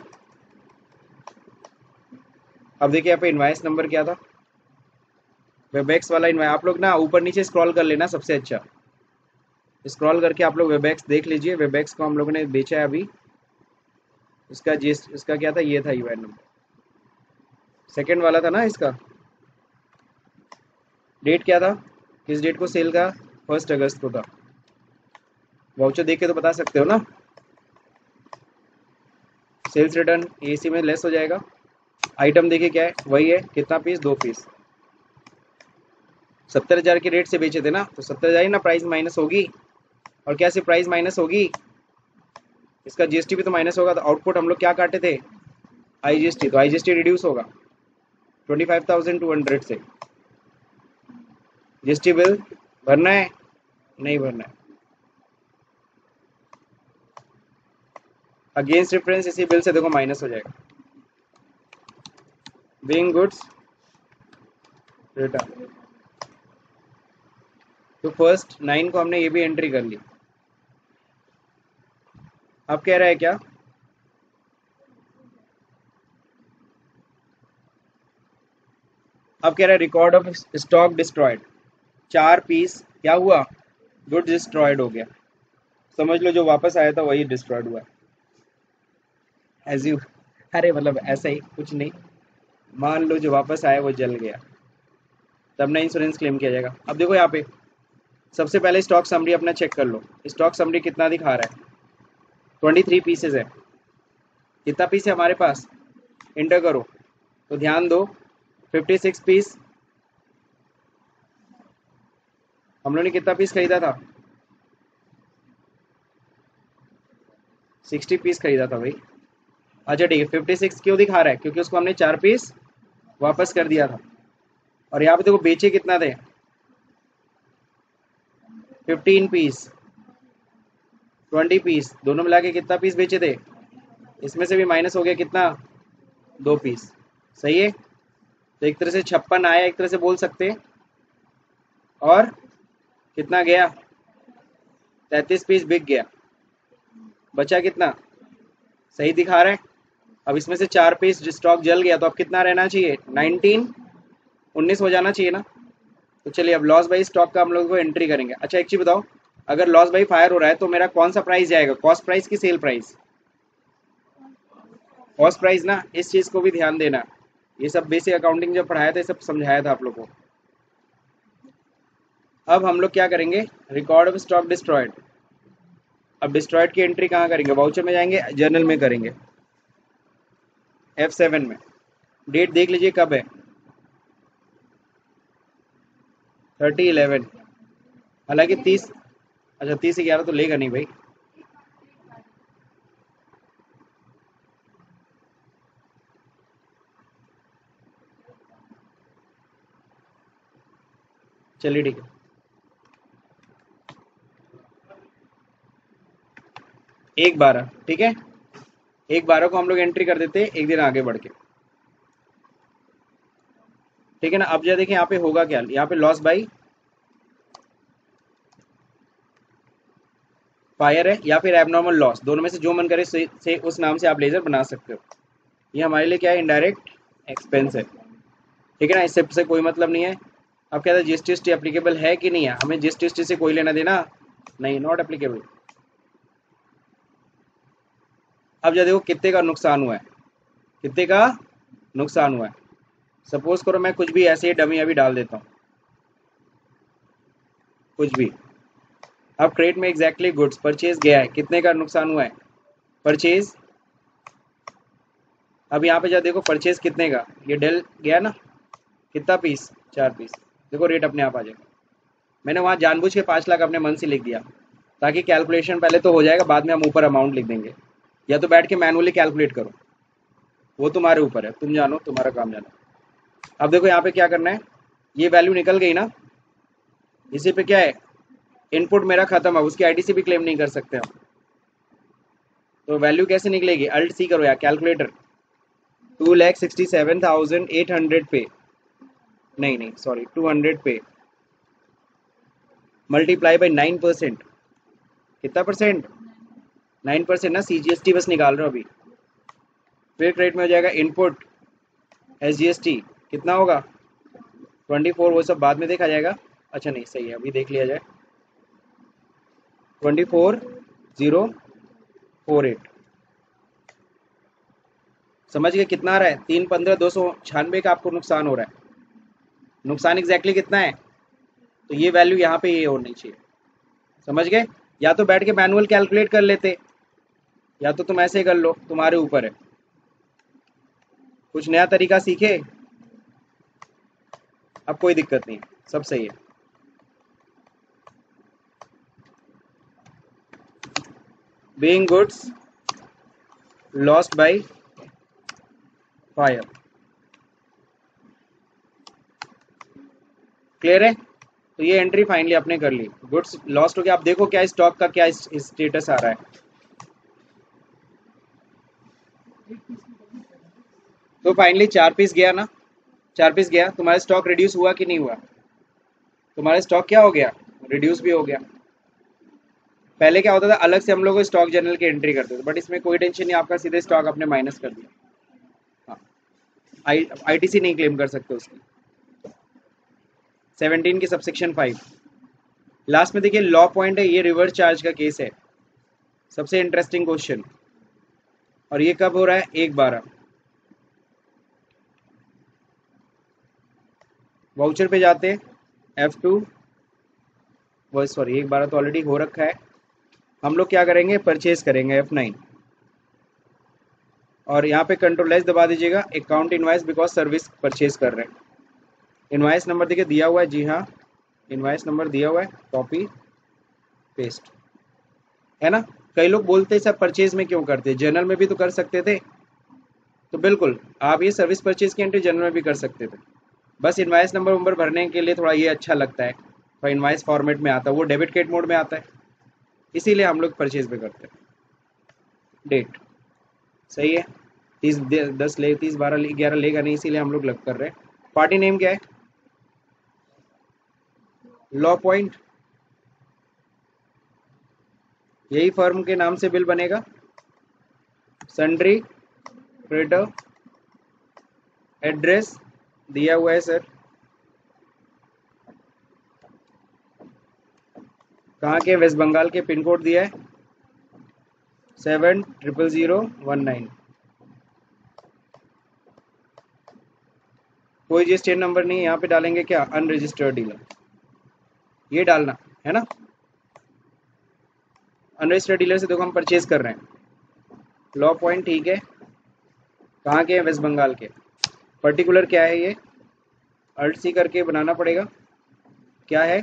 अब देखिए यहाँ पे इनवाइस नंबर क्या था, वेबएक्स वाला इनवाइस, आप लोग ना ऊपर नीचे स्क्रॉल कर लेना, सबसे अच्छा स्क्रॉल करके आप लोग वेबएक्स देख लीजिए। वेबएक्स को हम लोगों ने बेचा है अभी, इसका जी इसका क्या था, ये था यूआईएन नंबर, सेकेंड वाला था ना इसका, डेट क्या था, किस डेट को सेल का, फर्स्ट अगस्त को था, वाउचर देख के तो बता सकते हो ना, सेल्स रिटर्न एसी में लेस हो जाएगा। आइटम देखिए क्या है, वही है, कितना पीस, दो पीस, सत्तर हजार के रेट से बेचे थे ना, तो सत्तर हजार ही ना प्राइस माइनस होगी, और क्या से प्राइस माइनस होगी, इसका जीएसटी भी तो माइनस होगा, तो आउटपुट हम लोग क्या काटे थे, आईजीएसटी, तो आईजीएसटी रिड्यूस होगा twenty five thousand two hundred से। जीएसटी बिल भरना है, नहीं भरना है, अगेंस्ट रेफरेंस इसी बिल से देखो माइनस हो जाएगा, बीइंग गुड्स रिटर्न, तो फर्स्ट नाइन को हमने ये भी एंट्री कर ली। अब कह रहा है क्या, अब कह रहा है रिकॉर्ड ऑफ स्टॉक डिस्ट्रॉयड, चार पीस क्या हुआ, गुड डिस्ट्रॉयड हो गया, समझ लो जो वापस आया था वही डिस्ट्रॉयड हुआ, एज यू, अरे मतलब ऐसा ही कुछ नहीं, मान लो जो वापस आया वो जल गया, तब ना इंश्योरेंस क्लेम किया जाएगा। अब देखो यहाँ पे सबसे पहले स्टॉक समरी अपना चेक कर लो, स्टॉक समरी कितना दिखा रहा है, ट्वेंटी थ्री पीसेज है। कितना पीस है हमारे पास, इंटर करो। तो ध्यान दो, फिफ्टी सिक्स पीस हम लोग ने कितना पीस खरीदा था, सिक्सटी पीस खरीदा था भाई। अच्छा ठीक है, फिफ्टी सिक्स क्यों दिखा रहा है, क्योंकि उसको हमने चार पीस वापस कर दिया था। और यहाँ पे देखो बेचे कितना थे, फिफ्टीन पीस, ट्वेंटी पीस, दोनों मिला के कितना पीस बेचे थे, इसमें से भी माइनस हो गया कितना, दो पीस। सही है, तो एक तरह से छप्पन आया, एक तरह से बोल सकते हैं। और कितना गया, तैंतीस पीस बिक गया, बचा कितना, सही दिखा रहा है। अब इसमें से चार पीस स्टॉक जल गया, तो अब कितना रहना चाहिए, नाइनटीन, उन्नीस हो जाना चाहिए ना। तो चलिए अब लॉस बाई स्टॉक का हम लोग को एंट्री करेंगे। अच्छा एक चीज़ बताओ, अगर लॉस बाई फायर हो रहा है तो मेरा कौन सा प्राइस जाएगा, कॉस्ट प्राइस की सेल प्राइस, कॉस्ट प्राइस ना। इस चीज़ को भी ध्यान देना, ये सब बेसिक अकाउंटिंग जब पढ़ाया था, ये सब समझाया था आप लोग को। अब हम लोग क्या करेंगे, रिकॉर्ड ऑफ स्टॉक डिस्ट्रॉयड। अब डिस्ट्रॉयड की एंट्री कहाँ करेंगे, वाउचर में जाएंगे, जर्नल में करेंगे, एफ सेवन में। डेट देख लीजिए कब है, थर्टी इलेवन। हालांकि तीस, अच्छा तीस ग्यारह तो लेगा नहीं भाई। चलिए ठीक है, एक बारह, ठीक है, एक बारह को हम लोग एंट्री कर देते हैं एक दिन आगे बढ़ के, ठीक है ना। अब जरा देखिए यहाँ पे होगा क्या, यहाँ पे लॉस बाई फायर है या फिर एबनॉर्मल लॉस, दोनों में से जो मन करे से, से उस नाम से आप लेजर बना सकते हो। ये हमारे लिए क्या है, इनडायरेक्ट एक्सपेंस है, ठीक है ना, इससे से कोई मतलब नहीं है। अब क्या था, जीएसटी एप्लीकेबल है कि नहीं है, हमें जीएसटी से कोई लेना देना नहीं, नॉट एप्लीकेबल। अब जब देखो कितने का नुकसान हुआ है, कितने का नुकसान हुआ है। सपोज करो मैं कुछ भी ऐसे ही डमी अभी डाल देता हूँ, कुछ भी। अब क्रेडिट में एग्जैक्टली गुड्स परचेज गया है, कितने का नुकसान हुआ है, परचेज। अब यहाँ पे जब देखो परचेज कितने का, ये डेल गया ना, कितना पीस, चार पीस। देखो रेट अपने आप आ जाएगा। मैंने वहाँ जानबूझ के पाँच लाख अपने मन से लिख दिया, ताकि कैलकुलेशन पहले तो हो जाएगा, बाद में हम ऊपर अमाउंट लिख देंगे, या तो बैठ के मैनुअली कैलकुलेट करो, वो तुम्हारे ऊपर है, तुम जानो, तुम्हारा काम जानो। अब देखो यहाँ पे क्या करना है, ये वैल्यू निकल गई ना, इसी पे क्या है, इनपुट मेरा खत्म है, उसकी आईटीसी भी क्लेम नहीं कर सकते हम। तो वैल्यू कैसे निकलेगी, अल्ट सी करो यार calculator, two lakh sixty seven thousand eight hundred पे, नहीं नहीं सॉरी टू हंड्रेड पे, मल्टीप्लाई बाई नाइन परसेंट, कितना परसेंट, नाइन परसेंट ना, C G S T bus निकाल रहे हो अभी। फिर क्रेडिट में हो जाएगा input S G S T, कितना होगा, ट्वेंटी फोर, वो सब बाद में देखा जाएगा। अच्छा नहीं सही है, अभी देख लिया जाए, twenty four zero four eight, समझ गए कितना आ रहा है, तीन पंद्रह दो सौ छियानवे का आपको नुकसान हो रहा है। नुकसान एग्जैक्टली कितना है, तो ये वैल्यू यहाँ पे ये होनी चाहिए, समझ गए। या तो बैठ के मैनुअल कैलकुलेट कर लेते, या तो तुम ऐसे कर लो, तुम्हारे ऊपर है, कुछ नया तरीका सीखे, अब कोई दिक्कत नहीं है, सब सही है। Being goods lost by fire, clear है। तो ये एंट्री फाइनली आपने कर ली, गुड्स लॉस्ट हो गया। आप देखो क्या स्टॉक का क्या स्टेटस आ रहा है, तो फाइनली चार पीस गया ना, चार पीस गया, तुम्हारा स्टॉक रिड्यूस हुआ कि नहीं हुआ, तुम्हारा स्टॉक क्या हो गया, रिड्यूस भी हो गया। पहले क्या होता था, अलग से हम लोग स्टॉक जर्नल की एंट्री करते थे, बट इसमें कोई टेंशन नहीं, आपका सीधे स्टॉक आपने माइनस कर दिया। हाँ, आई आईटीसी नहीं क्लेम कर सकते उसकी। सेवनटीन की सबसेक्शन फाइव लास्ट में देखिए लॉ पॉइंट है, ये रिवर्स चार्ज का केस है, सबसे इंटरेस्टिंग क्वेश्चन। और ये कब हो रहा है, एक बारह। वाउचर पे जाते हैं, एफ टू, वो सॉरी एक बारह तो ऑलरेडी हो रखा है, हम लोग क्या करेंगे, परचेज करेंगे एफ नाइन, और यहाँ पे कंट्रोल एस दबा दीजिएगा, account invoice because service purchase कर रहे हैं। इनवाइस नंबर देखिए दिया हुआ है, जी हाँ इनवाइस नंबर दिया हुआ है, कॉपी पेस्ट, है ना। कई लोग बोलते हैं सर परचेज में क्यों करते, जनरल में भी तो कर सकते थे। तो बिल्कुल आप ये सर्विस परचेज की एंट्री जनरल में भी कर सकते थे, बस इनवाइस नंबर नंबर भरने के लिए थोड़ा ये अच्छा लगता है, तो इनवाइस फॉर्मेट में आता है, वो डेबिट क्रेडिट मोड में आता है, इसीलिए हम लोग परचेज में करते हैं। डेट सही है, तीस दस ले तीस बारह ग्यारह लेगा नहीं, इसीलिए हम लोग लग कर रहे हैं। पार्टी नेम क्या है, लॉ पॉइंट, यही फर्म के नाम से बिल बनेगा। सन्ड्री क्रेडिटर, एड्रेस दिया हुआ है सर, कहाँ के, वेस्ट बंगाल के, पिन कोड दिया है seven triple zero one nine, कोई जी नंबर नहीं, यहाँ पे डालेंगे क्या, अनरजिस्टर्ड डीलर, ये डालना है ना। अनरजिस्टर्ड डीलर से देखो हम परचेज कर रहे हैं, लॉ पॉइंट ठीक है, कहाँ के हैं, वेस्ट बंगाल के, पर्टिकुलर क्या है ये, अल्ट सी करके बनाना पड़ेगा, क्या है,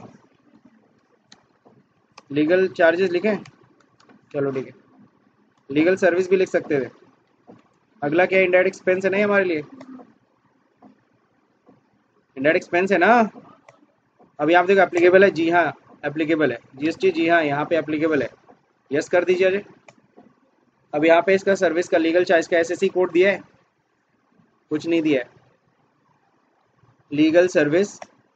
लीगल चार्जेस लिखें, चलो ठीक है, लीगल सर्विस भी लिख सकते थे। अगला क्या है, इंडायरेक्ट एक्सपेंस है नहीं हमारे लिए, इंडायरेक्ट एक्सपेंस है ना। अब यहाँ पे देखो एप्लीकेबल है, जी हाँ एप्लीकेबल है, जीएसटी जी हाँ यहाँ पे एप्लीकेबल है, यस कर दीजिए अजय। अब यहाँ पे इसका सर्विस का लीगल चार्ज का एसएससी कोड दिया है, कुछ नहीं दिया है, लीगल सर्विस।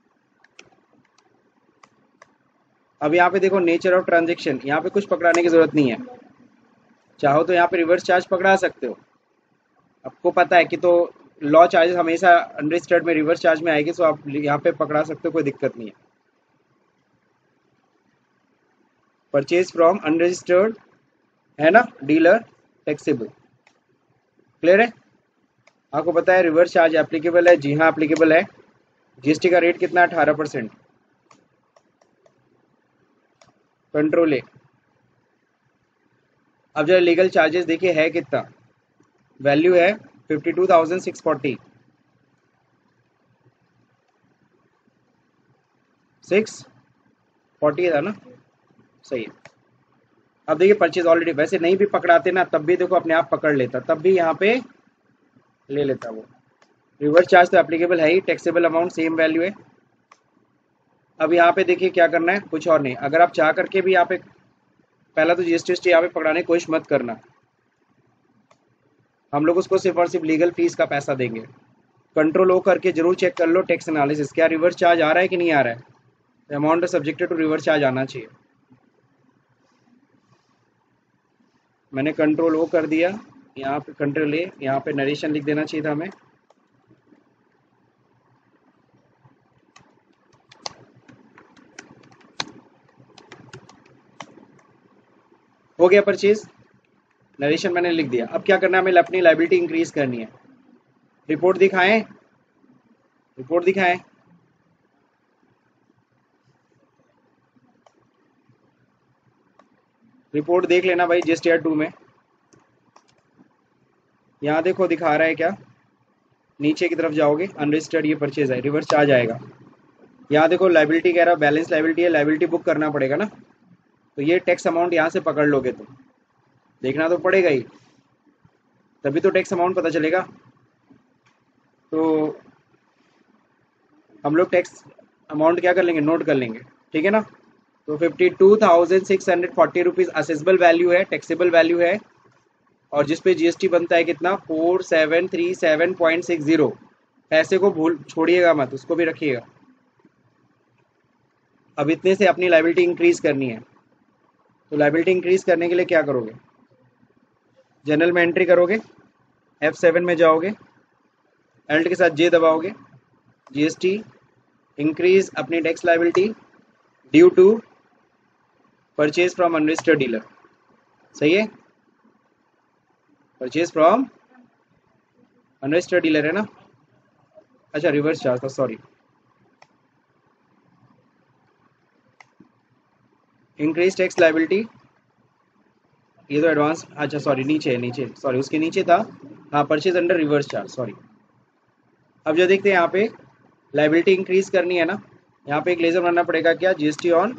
अब यहाँ पे देखो नेचर ऑफ ट्रांजेक्शन, यहाँ पे कुछ पकड़ाने की जरूरत नहीं है, चाहो तो यहाँ पे रिवर्स चार्ज पकड़ा सकते हो, आपको पता है कि तो लॉ चार्जेस हमेशा अनरजिस्टर्ड में रिवर्स चार्ज में आएगी, तो आप यहाँ पे पकड़ा सकते हो, कोई दिक्कत नहीं है। परचेज फ्रॉम अनरजिस्टर्ड है ना डीलर टैक्सेबल, क्लियर है, आपको पता है रिवर्स चार्ज एप्लीकेबल है, जी हाँ एप्लीकेबल है। जीएसटी का रेट कितना है, अठारह परसेंट, कंट्रोल ए। अब जो लीगल चार्जेस देखिए है कितना, वैल्यू है fifty two thousand six forty, six forty था ना, सही है। अब देखिए परचेज ऑलरेडी, वैसे नहीं भी पकड़ाते ना तब भी देखो अपने आप पकड़ लेता, तब भी यहाँ पे ले लेता वो। रिवर्स चार्ज तो एप्लीकेबल है ही, टैक्सेबल अमाउंट सेम वैल्यू है। अब यहाँ पे देखिए क्या करना है, कुछ और नहीं, अगर आप चाह करके भी यहाँ पे, पहला तो जीएसटी यहाँ पे पकड़ाने की कोशिश मत करना, हम लोग उसको सिर्फ और सिर्फ लीगल फीस का पैसा देंगे। कंट्रोल ओ करके जरूर चेक कर लो टैक्स एनालिसिस, क्या रिवर्स चार्ज आ रहा है कि नहीं आ रहा है, amount subjected to reverse charge आना चाहिए। मैंने कंट्रोल ओ कर दिया, यहाँ पे कंट्रोल ए, यहाँ पे नरेशन लिख देना चाहिए था हमें, हो गया परचेज, नरेशन मैंने लिख दिया। अब क्या करना है, हमें अपनी लाइबिलिटी इंक्रीज करनी है, रिपोर्ट दिखाएं, रिपोर्ट दिखाएं, रिपोर्ट देख लेना भाई जीएसटीआर टू में, यहाँ देखो दिखा रहा है क्या, नीचे की तरफ जाओगे, अनरजिस्टर्ड ये परचेज है, रिवर्स चार्ज आएगा, यहाँ देखो लाइबिलिटी कह रहा, बैलेंस लाइबिलिटी है, लाइबिलिटी बुक करना पड़ेगा ना, तो ये टैक्स अमाउंट यहाँ से पकड़ लोगे तो देखना तो पड़ेगा ही, तभी तो टैक्स अमाउंट पता चलेगा। तो हम लोग टैक्स अमाउंट क्या कर लेंगे, नोट कर लेंगे, ठीक है ना। तो fifty two thousand six hundred forty rupees assessable value है, टैक्सेबल वैल्यू है, और जिसपे जीएसटी बनता है कितना, four seven three seven point six zero. पैसे को भूल छोड़िएगा मत, उसको भी रखिएगा। अब इतने से अपनी लाइबिलिटी इंक्रीज करनी है, तो लाइबिलिटी इंक्रीज करने के लिए क्या करोगे, जनरल में एंट्री करोगे, एफ सेवन में जाओगे, एल्ट के साथ जे दबाओगे, जीएसटी इंक्रीज अपनी tax liability due to purchase from unregistered dealer, सही है, परचेज फ्रॉम अनरजिस्टर्ड डीलर है ना, अच्छा रिवर्स चार्ज था, सॉरी, इंक्रीज टैक्स लाइबिलिटी ये तो एडवांस, अच्छा सॉरी नीचे है, नीचे सॉरी उसके नीचे था। हाँ purchase under reverse charge, sorry. अब जो देखते हैं यहाँ पे लाइबिलिटी इंक्रीज करनी है ना, यहाँ पे एक लेजर बनाना पड़ेगा, क्या, जीएसटी ऑन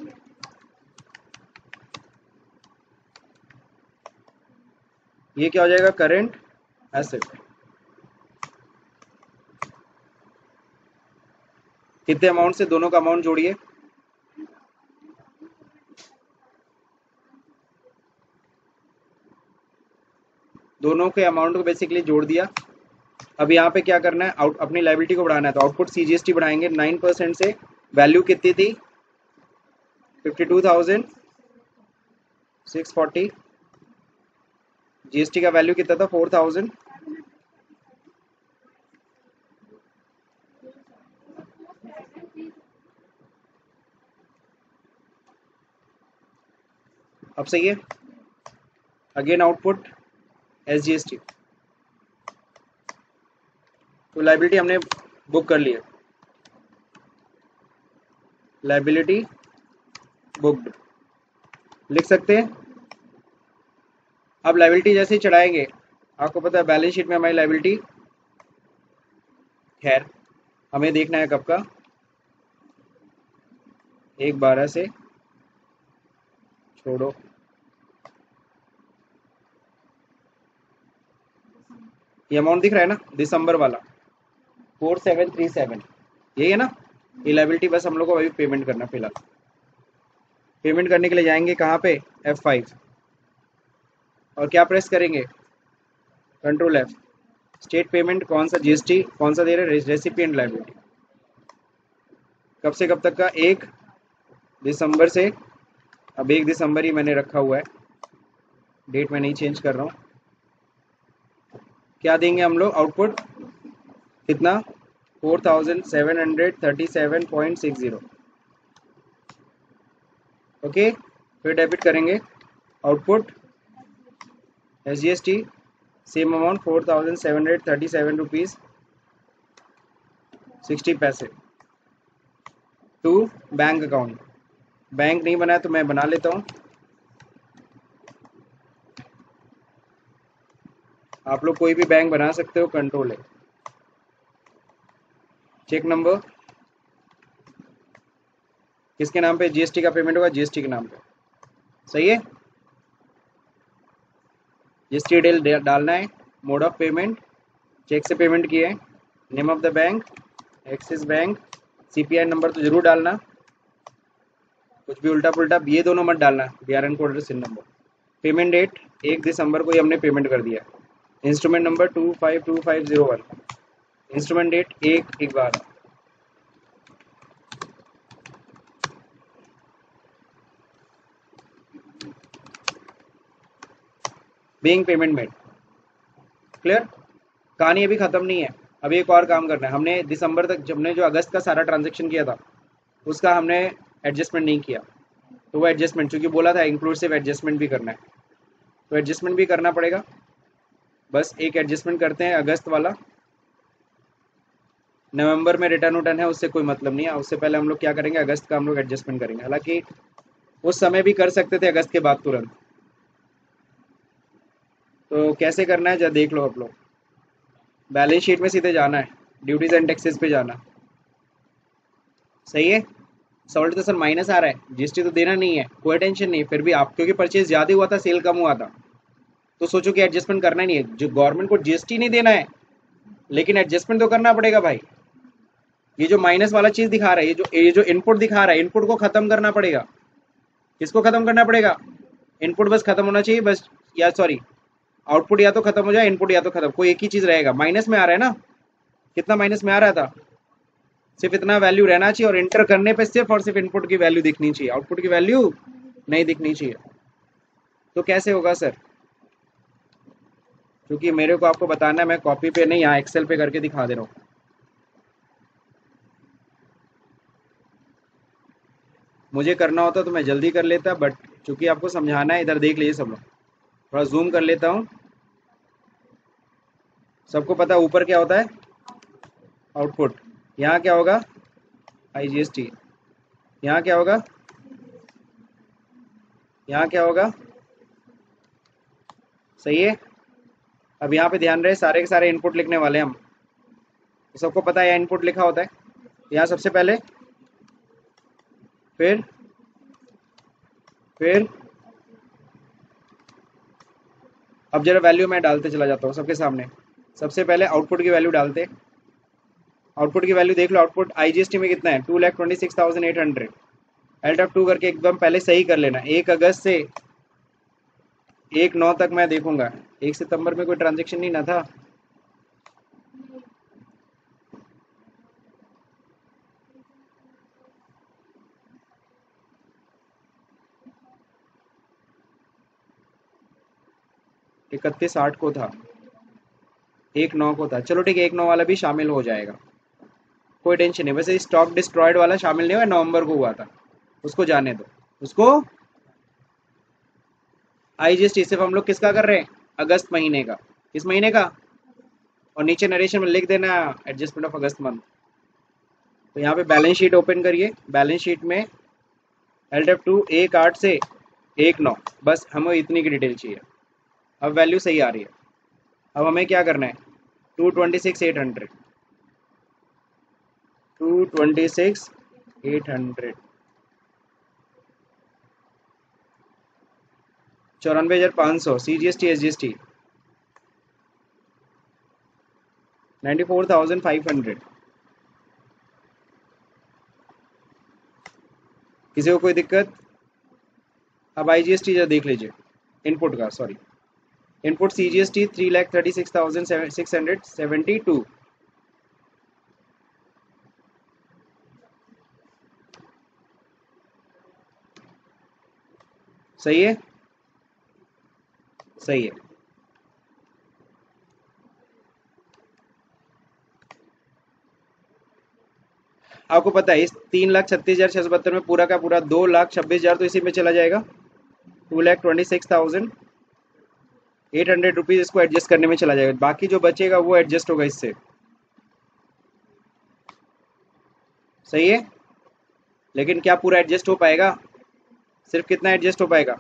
ये क्या हो जाएगा, करंट एसेट। कितने अमाउंट से, दोनों का अमाउंट जोड़िए, दोनों के अमाउंट को बेसिकली जोड़ दिया। अब यहाँ पे क्या करना है, आउट अपनी लाइबिलिटी को बढ़ाना है, तो आउटपुट सीजीएसटी बढ़ाएंगे नाइन परसेंट से। वैल्यू कितनी थी, fifty two thousand six forty. GST का वैल्यू कितना था, फोर थाउजेंड। अब सही है। Again output S G S T, तो लाइबिलिटी हमने बुक कर ली है, लाइबिलिटी बुक्ड लिख सकते हैं। अब लाइबिलिटी जैसे ही चढ़ाएंगे, आपको पता है बैलेंस शीट में हमारी लाइबिलिटी, खैर हमें देखना है कब का, एक बारह से छोड़ो, ये अमाउंट दिख रहा है ना दिसंबर वाला, फोर सेवन थ्री सेवन, यही है ना। ये लाइबिलिटी बस हम लोग को अभी पेमेंट करना, फिलहाल पेमेंट करने के लिए जाएंगे कहाँ पे, एफ फाइव, और क्या प्रेस करेंगे, कंट्रोल एफ। स्टेट पेमेंट कौन सा, जीएसटी कौन सा दे रहे हैं, रेसिपिएंट लाइबिलिटी। कब से कब तक का, एक दिसंबर से। अब एक दिसंबर ही मैंने रखा हुआ है, डेट मैं नहीं चेंज कर रहा हूँ। क्या देंगे हम लोग आउटपुट, कितना, four thousand seven hundred thirty seven point six zero. Okay, फिर डेबिट करेंगे output S G S T, same amount four thousand seven hundred thirty seven rupees sixty पैसे टू बैंक अकाउंट। बैंक नहीं बनाया तो मैं बना लेता हूँ, आप लोग कोई भी बैंक बना सकते हो, कंट्रोल है। चेक नंबर किसके नाम पे, जीएसटी का पेमेंट होगा, जीएसटी के नाम पे, सही है। जीएसटी डिटेल डालना है, मोड ऑफ पेमेंट, चेक से पेमेंट किए, name of the bank Axis bank, CPI number तो जरूर डालना, कुछ भी उल्टा पुल्टा ये दोनों मत डालना, BRN code CIN number. Payment date एक दिसंबर को ही हमने पेमेंट कर दिया। Instrument number two five two five zero one, instrument date एक ग्यारह। Being payment made, clear. कहानी अभी खत्म नहीं है, अभी एक और काम करना है। हमने दिसंबर तक, जब हमने जो अगस्त का सारा ट्रांजैक्शन किया था उसका हमने एडजस्टमेंट नहीं किया, तो वो एडजस्टमेंट, चूंकि बोला था इंक्लूसिव एडजस्टमेंट भी करना है, तो एडजस्टमेंट भी करना पड़ेगा। बस एक एडजस्टमेंट करते हैं अगस्त वाला, नवंबर में रिटर्न उटर्न है उससे कोई मतलब नहीं है, उससे पहले हम लोग क्या करेंगे, अगस्त का हम लोग एडजस्टमेंट करेंगे। हालांकि उस समय भी कर सकते थे अगस्त के बाद तुरंत, तो कैसे करना है जरा देख लो आप लोग। बैलेंस शीट में सीधे जाना है, ड्यूटीज एंड टैक्सेस पे जाना, सही है। सॉल्ट तो सर माइनस आ रहा है, जीएसटी तो देना नहीं है, कोई टेंशन नहीं, फिर भी आप, क्योंकि परचेज ज़्यादा हुआ था, सेल कम हुआ था, तो सोचो कि एडजस्टमेंट करना ही नहीं है। जो गवर्नमेंट को जीएसटी नहीं देना है, लेकिन एडजस्टमेंट तो करना पड़ेगा भाई। ये जो माइनस वाला चीज़ दिखा रहा है, ये जो ये जो इनपुट दिखा रहा है, इनपुट को खत्म करना पड़ेगा। किसको खत्म करना पड़ेगा, इनपुट बस खत्म होना चाहिए बस, या सॉरी आउटपुट या तो खत्म हो जाए, इनपुट या तो खत्म, कोई एक ही चीज़ रहेगा। माइनस में आ रहा है ना, कितना माइनस में आ रहा था, सिर्फ इतना वैल्यू रहना चाहिए, और इंटर करने पे सिर्फ और सिर्फ इनपुट की वैल्यू दिखनी चाहिए, आउटपुट की वैल्यू नहीं दिखनी चाहिए। तो कैसे होगा सर, क्योंकि मेरे को आपको बताना है, मैं कॉपी पे नहीं, यहाँ एक्सेल पे करके दिखा दे रहा हूँ। मुझे करना होता तो मैं जल्दी कर लेता, बट चूंकि आपको समझाना है, इधर देख लीजिए सब लोग, थोड़ा जूम कर लेता हूँ। सबको पता है ऊपर क्या होता है, आउटपुट, यहाँ क्या होगा, आईजीएसटी, यहाँ क्या होगा, यहाँ क्या होगा, सही है। अब यहाँ पे ध्यान रहे, सारे के सारे इनपुट लिखने वाले हम, तो सबको पता है इनपुट लिखा होता है। यहाँ सबसे पहले, फिर फिर अब जरा वैल्यू मैं डालते चला जाता हूँ सबके सामने। सबसे पहले आउटपुट की वैल्यू डालते। आउटपुट की वैल्यू देख लो, आउटपुट आईजीएसटी में कितना है, two lakh twenty six thousand eight hundred. Alt of two करके एकदम पहले सही कर लेना। एक अगस्त से एक नौ तक मैं देखूंगा, एक सितंबर में कोई ट्रांजेक्शन नहीं ना था। इकतीस आठ को था, एक नौ को था। चलो ठीक है, एक नौ वाला भी शामिल हो जाएगा, कोई टेंशन नहीं। वैसे स्टॉक डिस्ट्रॉयड वाला शामिल नहीं हुआ, नवंबर को हुआ था, उसको जाने दो। उसको आईजीएसटी सिर्फ हम लोग किसका कर रहे हैं, अगस्त महीने का। किस महीने का, और नीचे नरेशन में लिख देना एडजस्टमेंट ऑफ अगस्त मंथ। तो यहाँ पे बैलेंस शीट ओपन करिए। बैलेंस शीट में एल डेफ टू एक आठ से एक नौ, बस हमें इतनी की डिटेल चाहिए। अब वैल्यू सही आ रही है। अब हमें क्या करना है, two twenty six eight hundred, two twenty six eight hundred, चौरानवे हजार पाँच सौ, C G S T S G S T ninety four thousand five hundred. किसी को कोई दिक्कत? अब आई जी एस टी जरा देख लीजिए, इनपुट का, sorry input C G S T three lakh thirty six thousand six hundred seventy two. सही है, सही है। आपको पता है इस तीन लाख छत्तीस हजार छह सौ बहत्तर में पूरा का पूरा दो लाख छब्बीस हजार तो इसी में चला जाएगा। Two lakh twenty six thousand eight hundred rupees इसको एडजस्ट करने में चला जाएगा। बाकी जो बचेगा वो एडजस्ट होगा इससे। सही है, लेकिन क्या पूरा एडजस्ट हो पाएगा? सिर्फ कितना एडजस्ट हो पाएगा,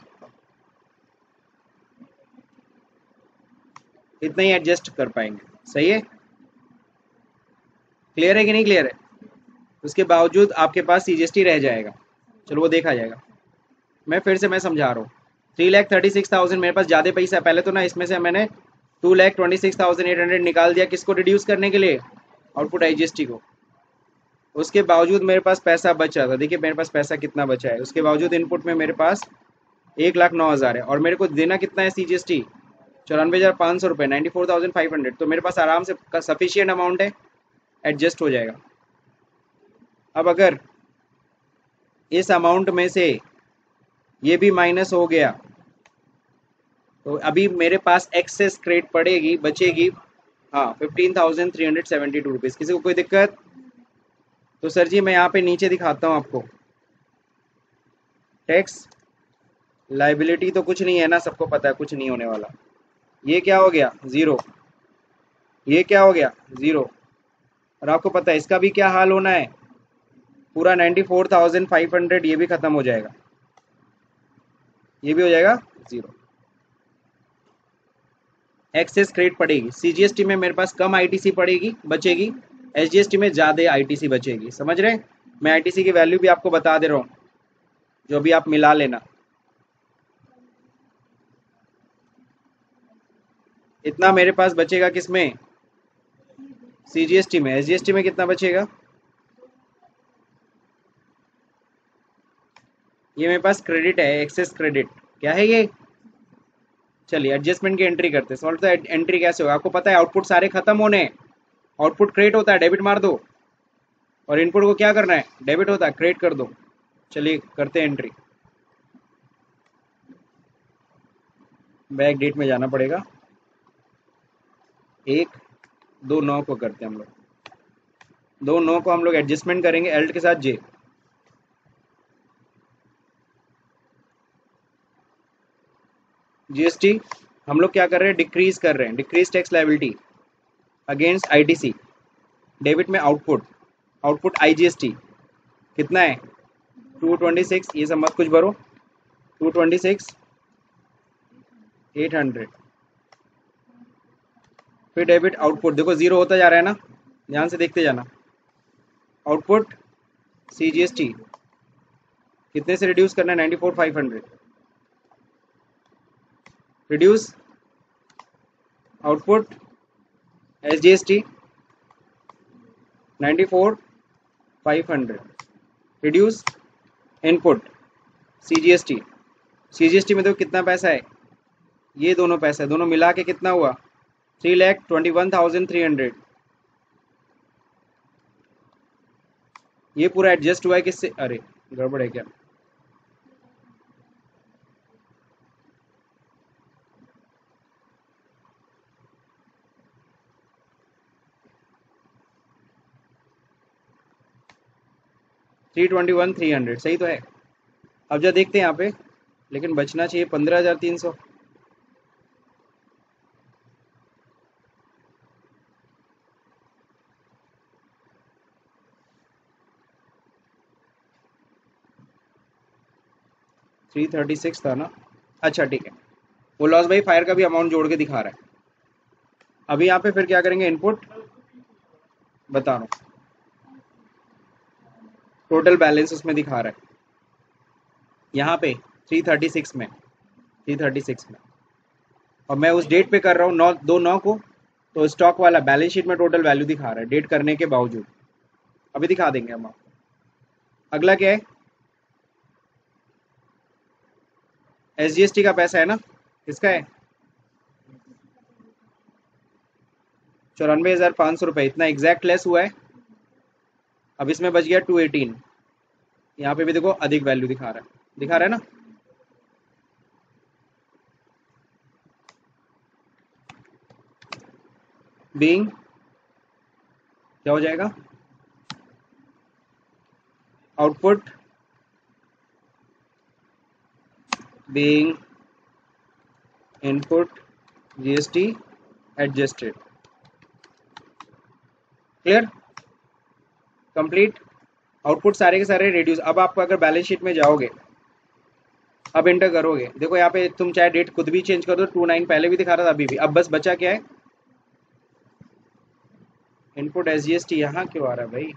इतना ही एडजस्ट कर पाएंगे। सही है, क्लियर है कि नहीं क्लियर है? उसके बावजूद आपके पास सीजीएसटी रह जाएगा, चलो वो देखा जाएगा। मैं फिर से मैं समझा रहा हूँ, three lakh thirty six thousand मेरे पास ज़्यादा पैसा है पहले तो ना, इसमें से मैंने two lakh twenty six thousand eight hundred निकाल दिया, किसको रिड्यूस करने के लिए, आउटपुट आईजीएसटी को। उसके बावजूद मेरे पास पैसा बच रहा था, देखिए मेरे पास पैसा कितना बचा है। उसके बावजूद इनपुट में मेरे पास एक लाख नौ हज़ार है, और मेरे को देना कितना है सीजीएसटी, चौरानवे हज़ार पाँच सौ रुपये, ninety four thousand five hundred. तो मेरे पास आराम से सफिशियंट अमाउंट है, एडजस्ट हो जाएगा। अब अगर इस अमाउंट में से ये भी माइनस हो गया तो अभी मेरे पास एक्सेस क्रेडिट पड़ेगी, बचेगी हाँ fifteen thousand three hundred seventy two rupees. किसी को कोई दिक्कत? तो सर जी मैं यहाँ पे नीचे दिखाता हूँ आपको, टैक्स लाइबिलिटी तो कुछ नहीं है ना, सबको पता है कुछ नहीं होने वाला। ये क्या हो गया, ज़ीरो। ये क्या हो गया, ज़ीरो। और आपको पता है इसका भी क्या हाल होना है, पूरा ninety four thousand five hundred ये भी खत्म हो जाएगा, ये भी हो जाएगा ज़ीरो। एक्सेस क्रेडिट पड़ेगी, सीजीएसटी में मेरे पास कम आईटीसी पड़ेगी बचेगी, एसजीएसटी में ज़्यादा आईटीसी बचेगी। समझ रहे हैं? मैं आईटीसी की वैल्यू भी आपको बता दे रहा हूँ, जो भी आप मिला लेना। इतना मेरे पास बचेगा किसमें, सीजीएसटी में। एसजीएसटी में कितना बचेगा, ये मेरे पास क्रेडिट है, एक्सेस क्रेडिट। क्या है ये, चलिए एडजस्टमेंट की एंट्री करते हैं। सॉल्व तो एंट्री कैसे होगा, आपको पता है आउटपुट सारे खत्म होने हैं, आउटपुट क्रेडिट होता है, डेबिट मार दो, और इनपुट को क्या करना है, डेबिट होता है, क्रेडिट कर दो। चलिए करते हैं एंट्री। बैक डेट में जाना पड़ेगा, एक दो नौ को करते हैं हम लोग, दो नौ को हम लोग एडजस्टमेंट करेंगे एल्ट के साथ जे। जीएसटी हम लोग क्या कर रहे हैं, डिक्रीज कर रहे हैं, decrease tax liability against ITC. Debit में आउटपुट, आउटपुट आईजीएसटी कितना है, टू ट्वेंटी सिक्स, ये सब मत कुछ भरो, two twenty six eight hundred. फिर डेबिट आउटपुट, देखो जीरो होता जा रहा है ना, ध्यान से देखते जाना। Output C G S T कितने से रिड्यूस करना है, ninety four five hundred, reduce output S G S T ninety four five hundred, reduce input C G S T. C G S T में देखो कितना पैसा है, ये दोनों पैसा है, दोनों मिला के कितना हुआ, three lakh twenty one thousand three hundred. ये पूरा एडजस्ट हुआ है किससे, अरे गड़बड़ है क्या, three twenty one three hundred सही तो है। अब जब देखते हैं यहाँ पे, लेकिन बचना चाहिए पंद्रह हजार तीन सौ। थ्री थर्टी सिक्स था ना, अच्छा ठीक है, वो लॉस भाई फायर का भी अमाउंट जोड़ के दिखा रहा है। अभी यहाँ पे फिर क्या करेंगे, इनपुट बता रहा हूँ, टोटल बैलेंस उसमें दिखा रहा है यहाँ पे थ्री थर्टी सिक्स में, थ्री थर्टी सिक्स में, और मैं उस डेट पे कर रहा हूँ नौ दो नौ को, तो स्टॉक वाला बैलेंस शीट में टोटल वैल्यू दिखा रहा है डेट करने के बावजूद। अभी दिखा देंगे हम आपको। अगला क्या है, एस जी एस टी का पैसा है ना, किसका है, चौरानवे हजार पाँच सौ रुपये, इतना एग्जैक्ट लेस हुआ है। अब इसमें बच गया टू एटीन, यहाँ पे भी देखो अधिक वैल्यू दिखा रहा है, दिखा रहा है ना। बीइंग क्या हो जाएगा, output being input GST adjusted, clear, complete. Output सारे के सारे रिड्यूस। अब आपको अगर बैलेंस शीट में जाओगे, अब एंटर करोगे, देखो यहाँ पे तुम चाहे डेट खुद भी चेंज कर दो, टू नाइन पहले भी दिखा रहा था अभी भी। अब बस बचा क्या है, input S G S T, यहाँ क्यों आ रहा है भाई,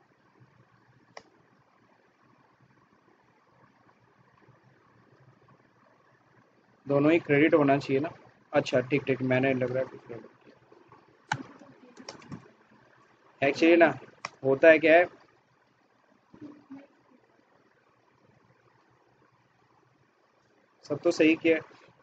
दोनों ही क्रेडिट होना चाहिए ना। अच्छा ठीक ठीक, मैंने लग रहा है एक्चुअली ना, होता है क्या है, सब तो सही किया है।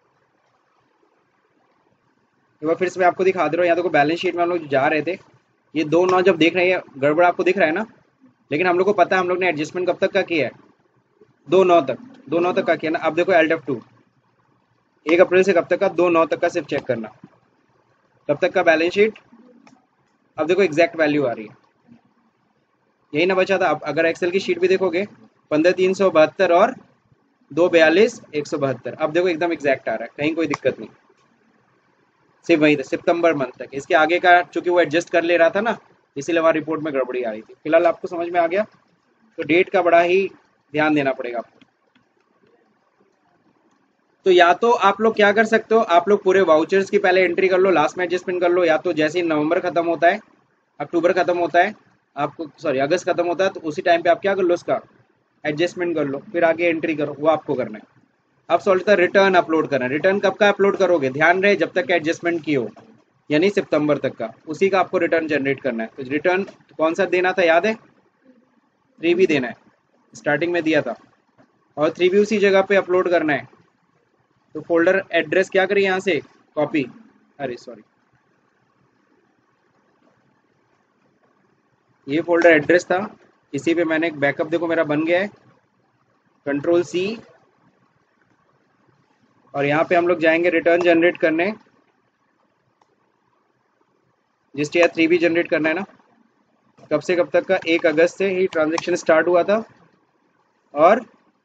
एक बार फिर से मैं आपको दिखा दे रहा हूँ, यहाँ देखो बैलेंस शीट में हम लोग जा रहे थे, ये दो नौ जब देख रहे हैं गड़बड़ आपको दिख रहा है ना, लेकिन हम लोग को पता है हम लोग ने एडजस्टमेंट कब तक का किया है, दो नौ तक, दो नौ तक का किया ना। अब देखो एल एफ टू एक अप्रैल से कब तक का, दो नौ तक का सिर्फ चेक करना, कब तक का बैलेंस शीट। अब देखो एग्जैक्ट वैल्यू आ रही है, यही ना बचा था। अब अगर एक्सेल की शीट भी देखोगे, पंद्रह तीन सौ बहत्तर और दो बयालीस एक सौ बहत्तर, अब देखो एकदम एग्जैक्ट आ रहा है, कहीं कोई दिक्कत नहीं, सिर्फ वही था सितंबर मंथ तक। इसके आगे का चूंकि वो एडजस्ट कर ले रहा था ना, इसीलिए वहाँ रिपोर्ट में गड़बड़ी आ रही थी। फिलहाल आपको समझ में आ गया, तो डेट का बड़ा ही ध्यान देना पड़ेगा आपको। तो या तो आप लोग क्या कर सकते हो, आप लोग पूरे वाउचर्स की पहले एंट्री कर लो, लास्ट में एडजस्टमेंट कर लो, या तो जैसे ही नवंबर खत्म होता है, अक्टूबर खत्म होता है आपको, सॉरी अगस्त खत्म होता है, तो उसी टाइम पे आप क्या कर लो, उसका एडजस्टमेंट कर लो, फिर आगे एंट्री करो, वो आपको करना है। अब सॉल्व था रिटर्न अपलोड करना है। रिटर्न कब का अपलोड करोगे, ध्यान रहे जब तक एडजस्टमेंट की हो, यानी सितंबर तक का, उसी का आपको रिटर्न जनरेट करना है। तो रिटर्न कौन सा देना था याद है, थ्री बी देना है, स्टार्टिंग में दिया था, और थ्री बी उसी जगह पे अपलोड करना है। तो फोल्डर एड्रेस क्या करें, यहाँ से कॉपी, अरे सॉरी ये फोल्डर एड्रेस था, इसी पे मैंने एक बैकअप, देखो मेरा बन गया है, कंट्रोल सी, और यहाँ पे हम लोग जाएंगे रिटर्न जनरेट करने, जिस टी थ्री बी जनरेट करना है ना, कब से कब तक का, एक अगस्त से ही ट्रांजेक्शन स्टार्ट हुआ था, और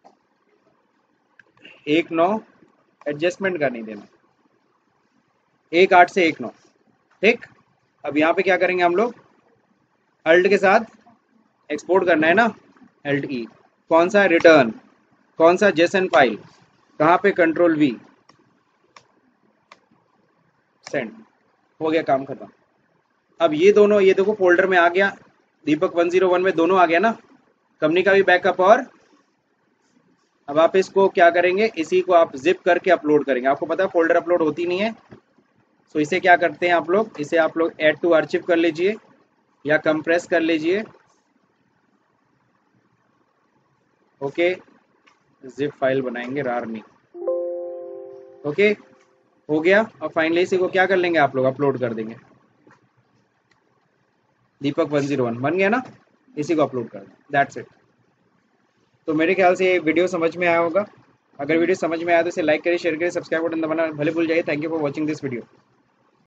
एक नौ एडजस्टमेंट का नहीं देना, एक आठ से एक नौ, ठीक। अब यहाँ पे क्या करेंगे हम लोग, अल्ट के साथ एक्सपोर्ट करना है ना, एल्ट ई, कौन सा रिटर्न, कौन सा जेसन फाइल, कहाँ पे, कंट्रोल वी, सेंड। हो गया काम खत्म। अब ये दोनों, ये देखो फोल्डर में आ गया, दीपक वन जीरो वन में दोनों आ गया ना, कंपनी का भी बैकअप। और अब आप इसको क्या करेंगे, इसी को आप जिप करके अपलोड करेंगे। आपको पता है फोल्डर अपलोड होती नहीं है, तो इसे क्या करते हैं आप लोग, इसे आप लोग ऐड टू आर्चिव कर लीजिए या कंप्रेस कर लीजिए। ओके, जिप फाइल बनाएंगे रारनी। ओके, हो गया। और फाइनली इसी को क्या कर लेंगे आप लोग, अपलोड कर देंगे। दीपक वन जीरो वन बन गया ना, इसी को अपलोड कर दें, दैट्स इट। तो मेरे ख्याल से ये वीडियो समझ में आया होगा। अगर वीडियो समझ में आया तो इसे लाइक करिए, शेयर करिए, सब्सक्राइब बटन दबाना भले भूल जाइए। Thank you for watching this video.